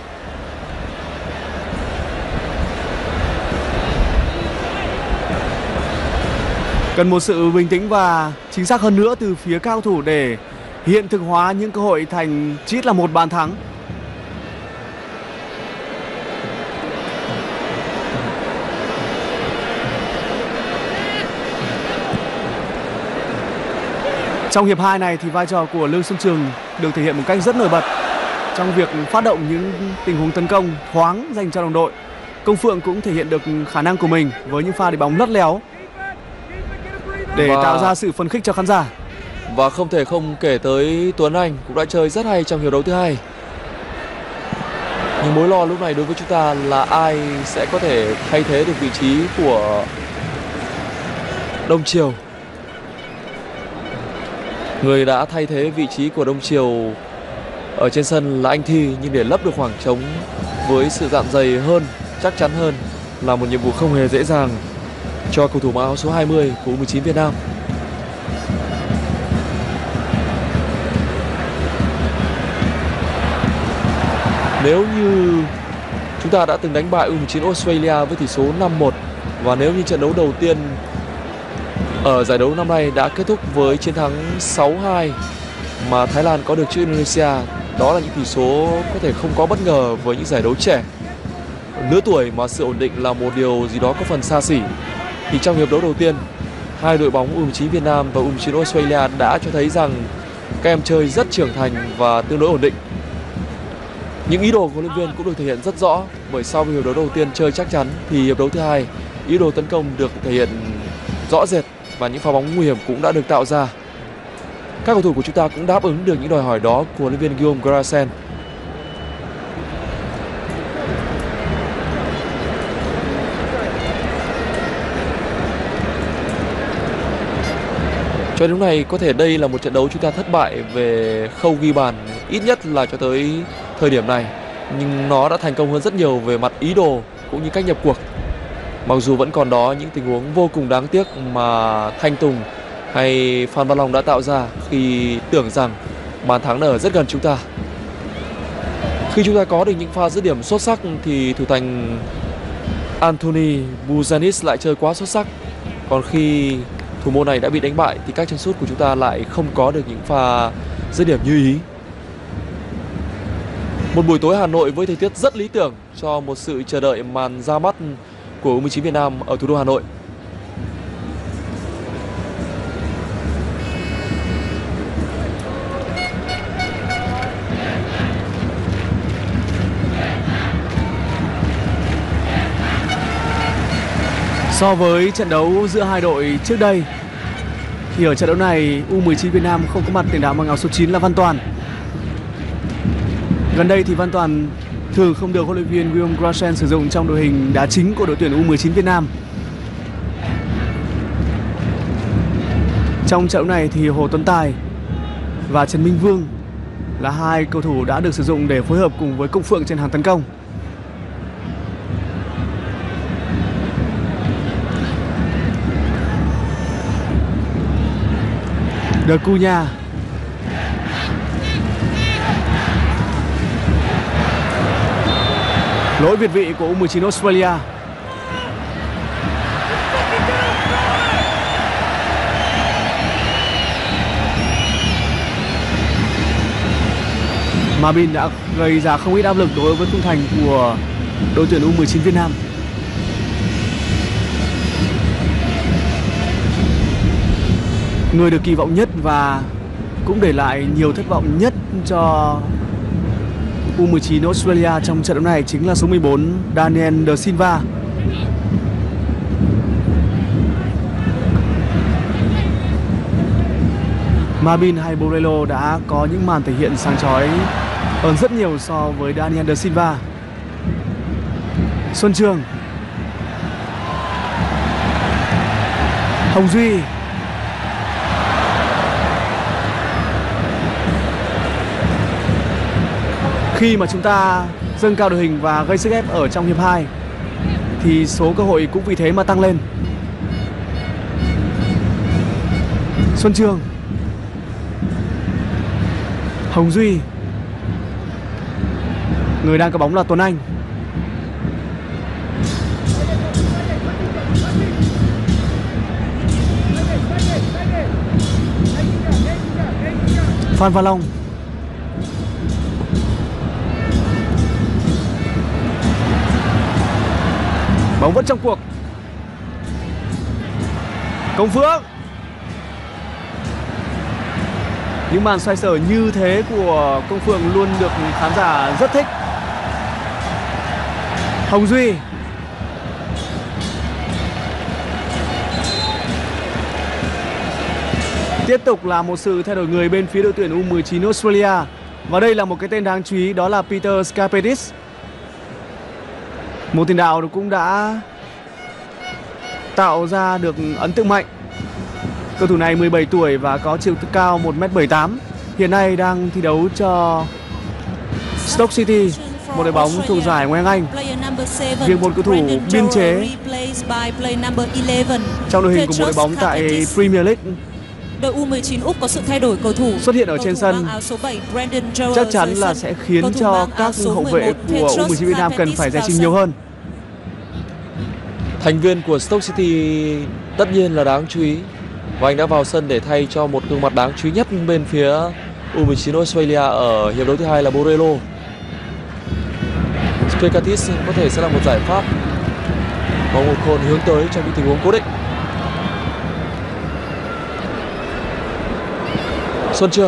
Cần một sự bình tĩnh và chính xác hơn nữa từ phía các cầu thủ để hiện thực hóa những cơ hội thành chỉ ít là một bàn thắng. Trong hiệp hai này thì vai trò của Lương Xuân Trường được thể hiện một cách rất nổi bật trong việc phát động những tình huống tấn công thoáng dành cho đồng đội. Công Phượng cũng thể hiện được khả năng của mình với những pha đi bóng lắt léo để và... tạo ra sự phấn khích cho khán giả. Và không thể không kể tới Tuấn Anh cũng đã chơi rất hay trong hiệp đấu thứ hai. Nhưng mối lo lúc này đối với chúng ta là ai sẽ có thể thay thế được vị trí của Đông Triều. Người đã thay thế vị trí của Đông Triều ở trên sân là anh Thi, nhưng để lấp được khoảng trống với sự dạn dày hơn, chắc chắn hơn là một nhiệm vụ không hề dễ dàng cho cầu thủ mặc áo số hai mươi của U mười chín Việt Nam. Nếu như chúng ta đã từng đánh bại U mười chín Australia với tỷ số năm một, và nếu như trận đấu đầu tiên ở giải đấu năm nay đã kết thúc với chiến thắng sáu hai mà Thái Lan có được trước Indonesia, đó là những tỷ số có thể không có bất ngờ với những giải đấu trẻ. Lứa tuổi mà sự ổn định là một điều gì đó có phần xa xỉ. Thì trong hiệp đấu đầu tiên, hai đội bóng U mười chín Việt Nam và U mười chín Australia đã cho thấy rằng các em chơi rất trưởng thành và tương đối ổn định. Những ý đồ của huấn luyện viên cũng được thể hiện rất rõ, bởi sau hiệp đấu đầu tiên chơi chắc chắn thì hiệp đấu thứ hai ý đồ tấn công được thể hiện rõ rệt và những pha bóng nguy hiểm cũng đã được tạo ra. Các cầu thủ của chúng ta cũng đáp ứng được những đòi hỏi đó của huấn luyện viên Guillaume Grassen. Cho đến lúc này có thể đây là một trận đấu chúng ta thất bại về khâu ghi bàn, ít nhất là cho tới thời điểm này, nhưng nó đã thành công hơn rất nhiều về mặt ý đồ cũng như cách nhập cuộc. Mặc dù vẫn còn đó những tình huống vô cùng đáng tiếc mà Thanh Tùng hay Phan Văn Long đã tạo ra khi tưởng rằng bàn thắng ở rất gần chúng ta. Khi chúng ta có được những pha dứt điểm xuất sắc thì thủ thành Anthony Buzanis lại chơi quá xuất sắc. Còn khi thủ môn này đã bị đánh bại thì các chân sút của chúng ta lại không có được những pha dứt điểm như ý. Một buổi tối Hà Nội với thời tiết rất lý tưởng cho một sự chờ đợi màn ra mắt của U mười chín Việt Nam ở thủ đô Hà Nội. So với trận đấu giữa hai đội trước đây thì ở trận đấu này U mười chín Việt Nam không có mặt tiền đạo mang áo số chín là Văn Toàn. Gần đây thì Văn Toàn thường không được huấn luyện viên Guillaume Grassen sử dụng trong đội hình đá chính của đội tuyển U mười chín Việt Nam. Trong trận đấu này thì Hồ Tuấn Tài và Trần Minh Vương là hai cầu thủ đã được sử dụng để phối hợp cùng với Công Phượng trên hàng tấn công. De Cunha, lỗi việt vị của U mười chín Australia. Mabin đã gây ra không ít áp lực đối với khung thành của đội tuyển U mười chín Việt Nam. Người được kỳ vọng nhất và cũng để lại nhiều thất vọng nhất cho U mười chín Australia trong trận đấu này chính là số mười bốn Daniel De Silva. Mabin hay Borrello đã có những màn thể hiện sáng chói hơn rất nhiều so với Daniel De Silva. Xuân Trường, Hồng Duy, khi mà chúng ta dâng cao đội hình và gây sức ép ở trong hiệp hai thì số cơ hội cũng vì thế mà tăng lên. Xuân Trường, Hồng Duy, người đang có bóng là Tuấn Anh. Phan Văn Long, bóng vẫn trong cuộc. Công Phượng, những màn xoay sở như thế của Công Phượng luôn được khán giả rất thích. Hồng Duy, tiếp tục là một sự thay đổi người bên phía đội tuyển U mười chín Australia. Và đây là một cái tên đáng chú ý, đó là Peter Scarpetis. Một tiền đạo cũng đã tạo ra được ấn tượng mạnh. Cầu thủ này mười bảy tuổi và có chiều cao một mét bảy mươi tám. Hiện nay đang thi đấu cho Stoke City, một đội bóng thuộc giải Ngoại hạng Anh. Việc một cầu thủ biên chế trong đội hình của một đội bóng tại Premier League đội U mười chín Úc có sự thay đổi cầu thủ xuất hiện ở trên sân chắc chắn là sẽ khiến cho các hậu vệ của U mười chín Việt Nam cần phải giải trình nhiều hơn. Thành viên của Stoke City tất nhiên là đáng chú ý, và anh đã vào sân để thay cho một gương mặt đáng chú ý nhất bên phía U mười chín Australia ở hiệp đấu thứ hai là Borrello. Scarpetis có thể sẽ là một giải pháp mà một khôn hướng tới trong những tình huống cố định. Xuân Trường,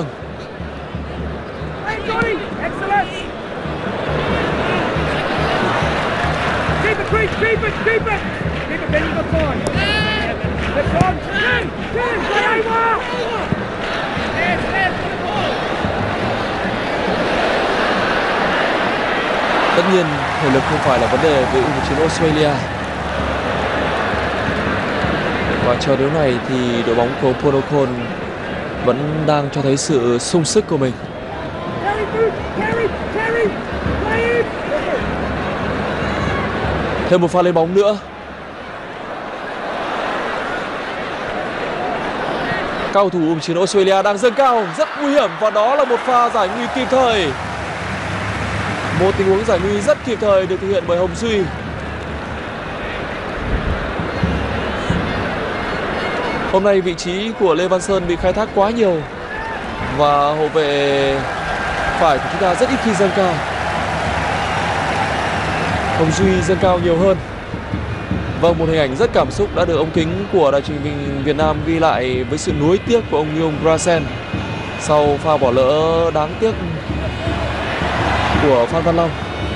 tất nhiên thể lực không phải là vấn đề với U mười chín Australia. Và trận đấu này thì đội bóng của Ponokon vẫn đang cho thấy sự sung sức của mình. Thêm một pha lấy bóng nữa. Cao thủ U mười chín Australia đang dâng cao rất nguy hiểm, và đó là một pha giải nguy kịp thời. Một tình huống giải nguy rất kịp thời được thực hiện bởi Hồng Duy. Hôm nay vị trí của Lê Văn Sơn bị khai thác quá nhiều và hậu vệ phải của chúng ta rất ít khi dâng cao. Hồng Duy dâng cao nhiều hơn. Vâng, một hình ảnh rất cảm xúc đã được ống kính của đài truyền hình Việt Nam ghi lại với sự nuối tiếc của ông Guillaume Brassen sau pha bỏ lỡ đáng tiếc của Phan Văn Long.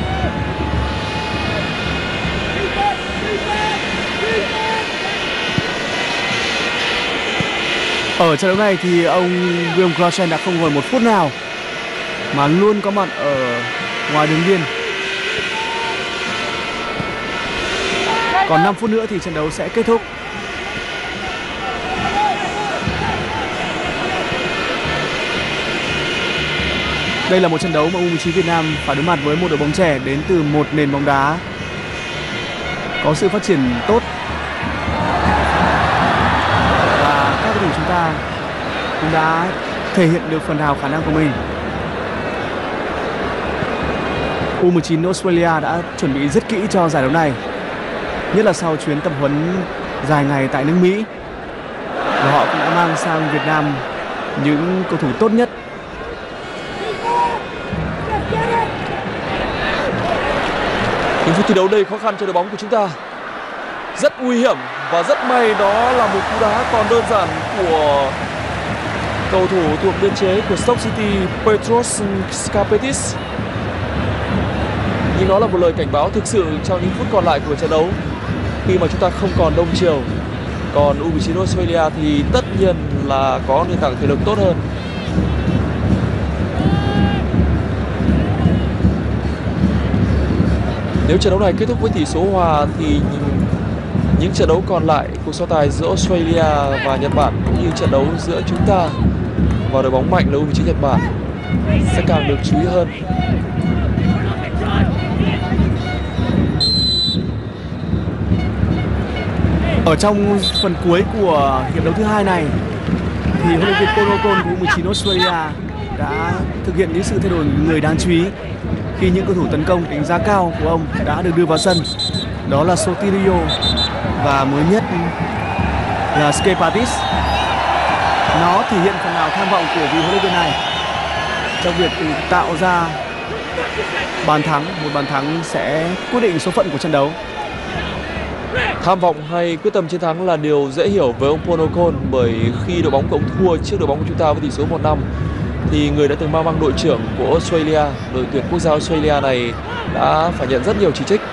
Ở trận đấu này thì ông Guillaume Brassen đã không ngồi một phút nào mà luôn có mặt ở ngoài đường biên. Còn năm phút nữa thì trận đấu sẽ kết thúc. Đây là một trận đấu mà U mười chín Việt Nam phải đối mặt với một đội bóng trẻ đến từ một nền bóng đá có sự phát triển tốt, và các cầu thủ chúng ta cũng đã thể hiện được phần nào khả năng của mình. U mười chín Australia đã chuẩn bị rất kỹ cho giải đấu này, nhất là sau chuyến tập huấn dài ngày tại nước Mỹ, và họ cũng đã mang sang Việt Nam những cầu thủ tốt nhất. Những phút thi đấu đầy khó khăn cho đội bóng của chúng ta, rất nguy hiểm và rất may đó là một cú đá còn đơn giản của cầu thủ thuộc biên chế của Stoke City Petros Skarpetis. Nhưng đó là một lời cảnh báo thực sự trong những phút còn lại của trận đấu, khi mà chúng ta không còn đông chiều. Còn u mười chín Australia thì tất nhiên là có nền tảng thể lực tốt hơn. Nếu trận đấu này kết thúc với tỷ số hòa thì những trận đấu còn lại, cuộc so tài giữa Australia và Nhật Bản cũng như trận đấu giữa chúng ta và đội bóng mạnh là u mười chín Nhật Bản sẽ càng được chú ý hơn. Ở trong phần cuối của hiệp đấu thứ hai này thì huấn luyện viên Ponokon của u mười chín Australia đã thực hiện những sự thay đổi người đáng chú ý khi những cầu thủ tấn công đánh giá cao của ông đã được đưa vào sân. Đó là Sotirio và mới nhất là Skarpetis. Nó thể hiện phần nào tham vọng của vị huấn luyện viên này trong việc tạo ra bàn thắng, một bàn thắng sẽ quyết định số phận của trận đấu. Tham vọng hay quyết tâm chiến thắng là điều dễ hiểu với ông Ponokon, bởi khi đội bóng của ông thua trước đội bóng của chúng ta với tỷ số một năm thì người đã từng mang băng đội trưởng của Australia, đội tuyển quốc gia Australia này đã phải nhận rất nhiều chỉ trích.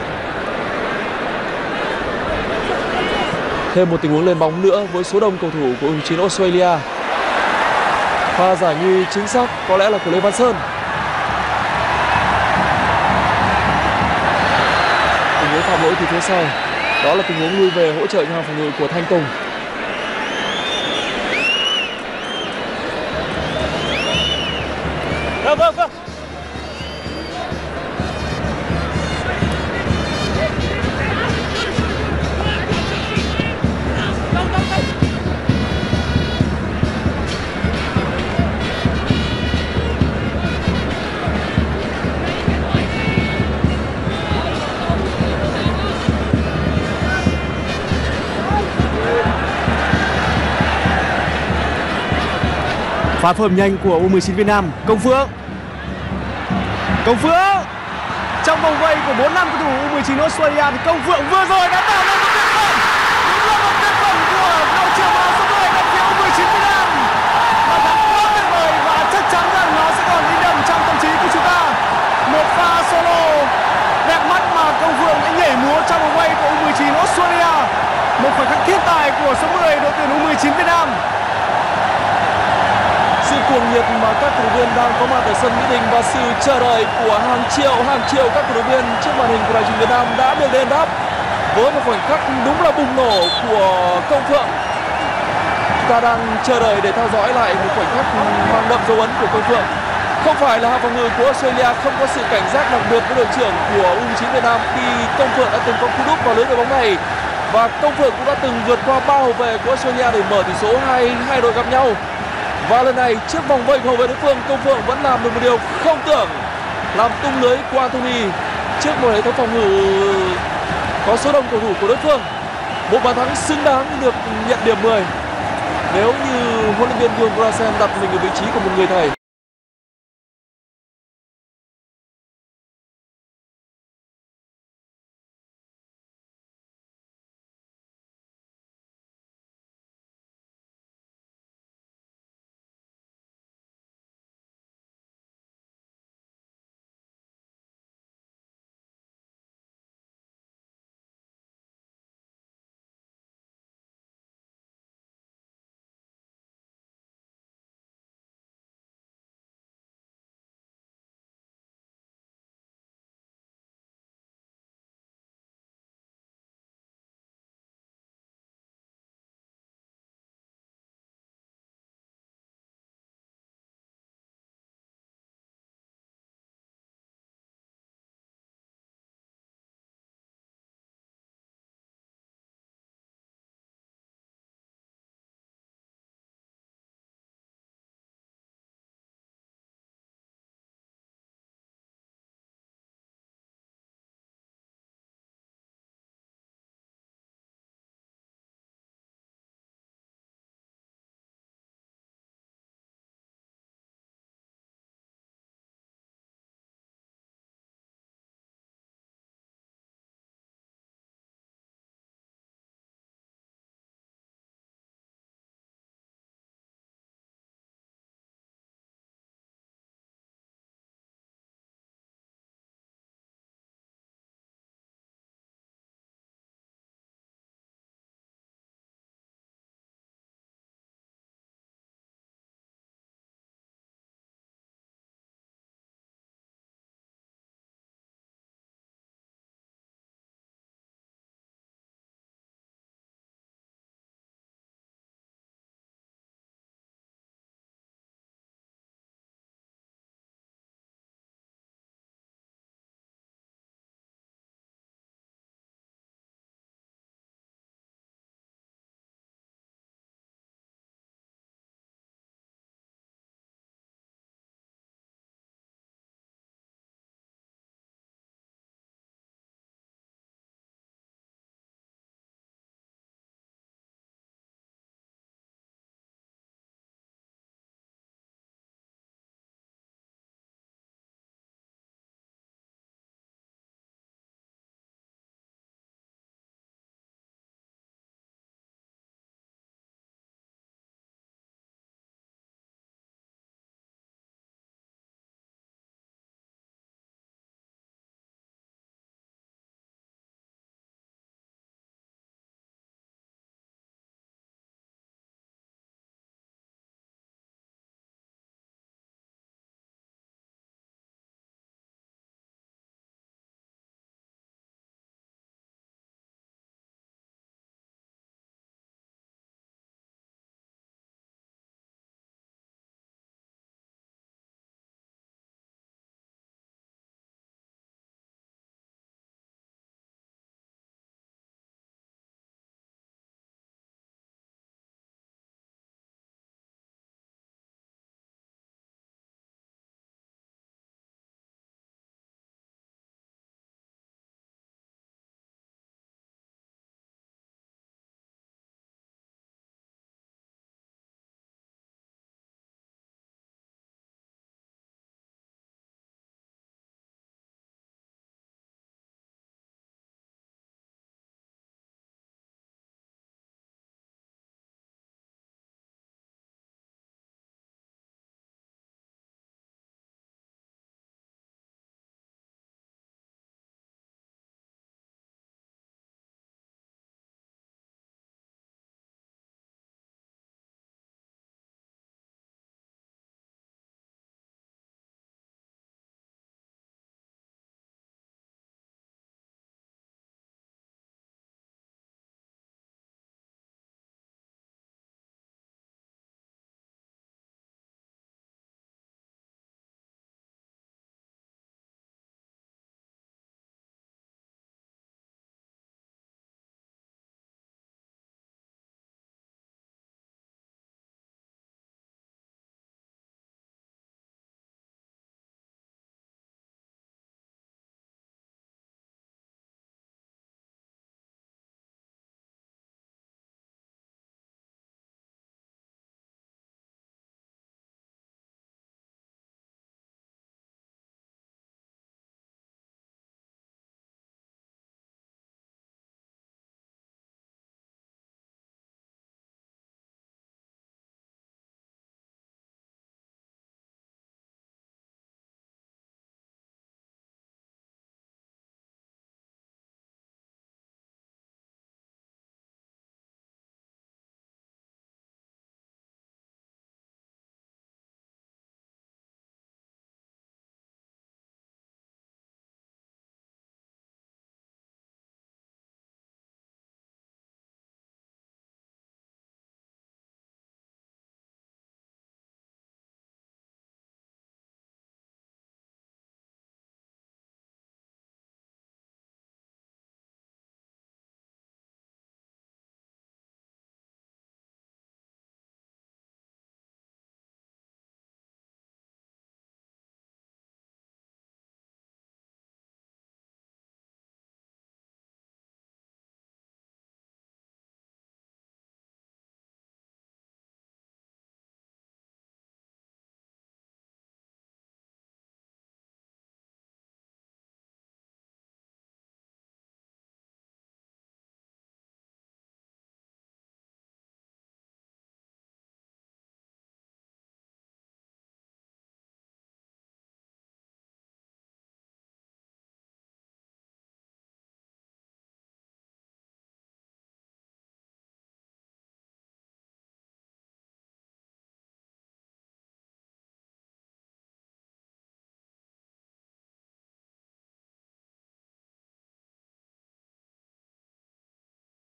Thêm một tình huống lên bóng nữa với số đông cầu thủ của u mười chín Australia. Pha giải nguy chính xác có lẽ là của Lê Văn Sơn. Tình huống phạm lỗi từ phía sau, đó là tình huống lui về hỗ trợ cho hàng phòng ngự của Thanh Tùng. Vâng, vâng, vâng. Pha phối hợp nhanh của u mười chín Việt Nam, Công Phượng. Công Phượng trong vòng vây của bốn năm cầu thủ u mười chín Australia thì Công Phượng vừa rồi đã tạo nên một tuyệt phẩm. Đúng là một tuyệt phẩm của đội trưởng áo số mười bên phía u mười chín Việt Nam. Bàn thắng quá tuyệt vời và chắc chắn rằng nó sẽ còn in đậm trong tâm trí của chúng ta. Một pha solo đẹp mắt mà Công Phượng đã nhảy múa trong vòng vây của u mười chín Australia. Một khoảnh khắc thiên tài của số mười đội tuyển u mười chín Việt Nam. Sự cuồng nhiệt mà các cổ động viên đang có mặt ở sân Mỹ Đình và sự chờ đợi của hàng triệu hàng triệu các cổ động viên trước màn hình của đài truyền Việt Nam đã được đền đáp với một khoảnh khắc đúng là bùng nổ của Công Phượng. Chúng ta đang chờ đợi để theo dõi lại một khoảnh khắc mang đậm dấu ấn của Công Phượng. Không phải là hàng phòng ngự của Australia không có sự cảnh giác đặc biệt với đội trưởng của u mười chín Việt Nam khi Công Phượng đã từng có cú đúp vào lưới đội bóng này, và Công Phượng cũng đã từng vượt qua ba hậu vệ của Australia để mở tỷ số hai hai đội gặp nhau. Và lần này trước vòng vây của hậu vệ đối phương, Công Phượng vẫn làm được một điều không tưởng, làm tung lưới của Anthony trước một hệ thống phòng ngự có số đông cầu thủ của đối phương. Một bàn thắng xứng đáng được nhận điểm mười nếu như huấn luyện viên Guillaume Brassen đặt mình ở vị trí của một người thầy.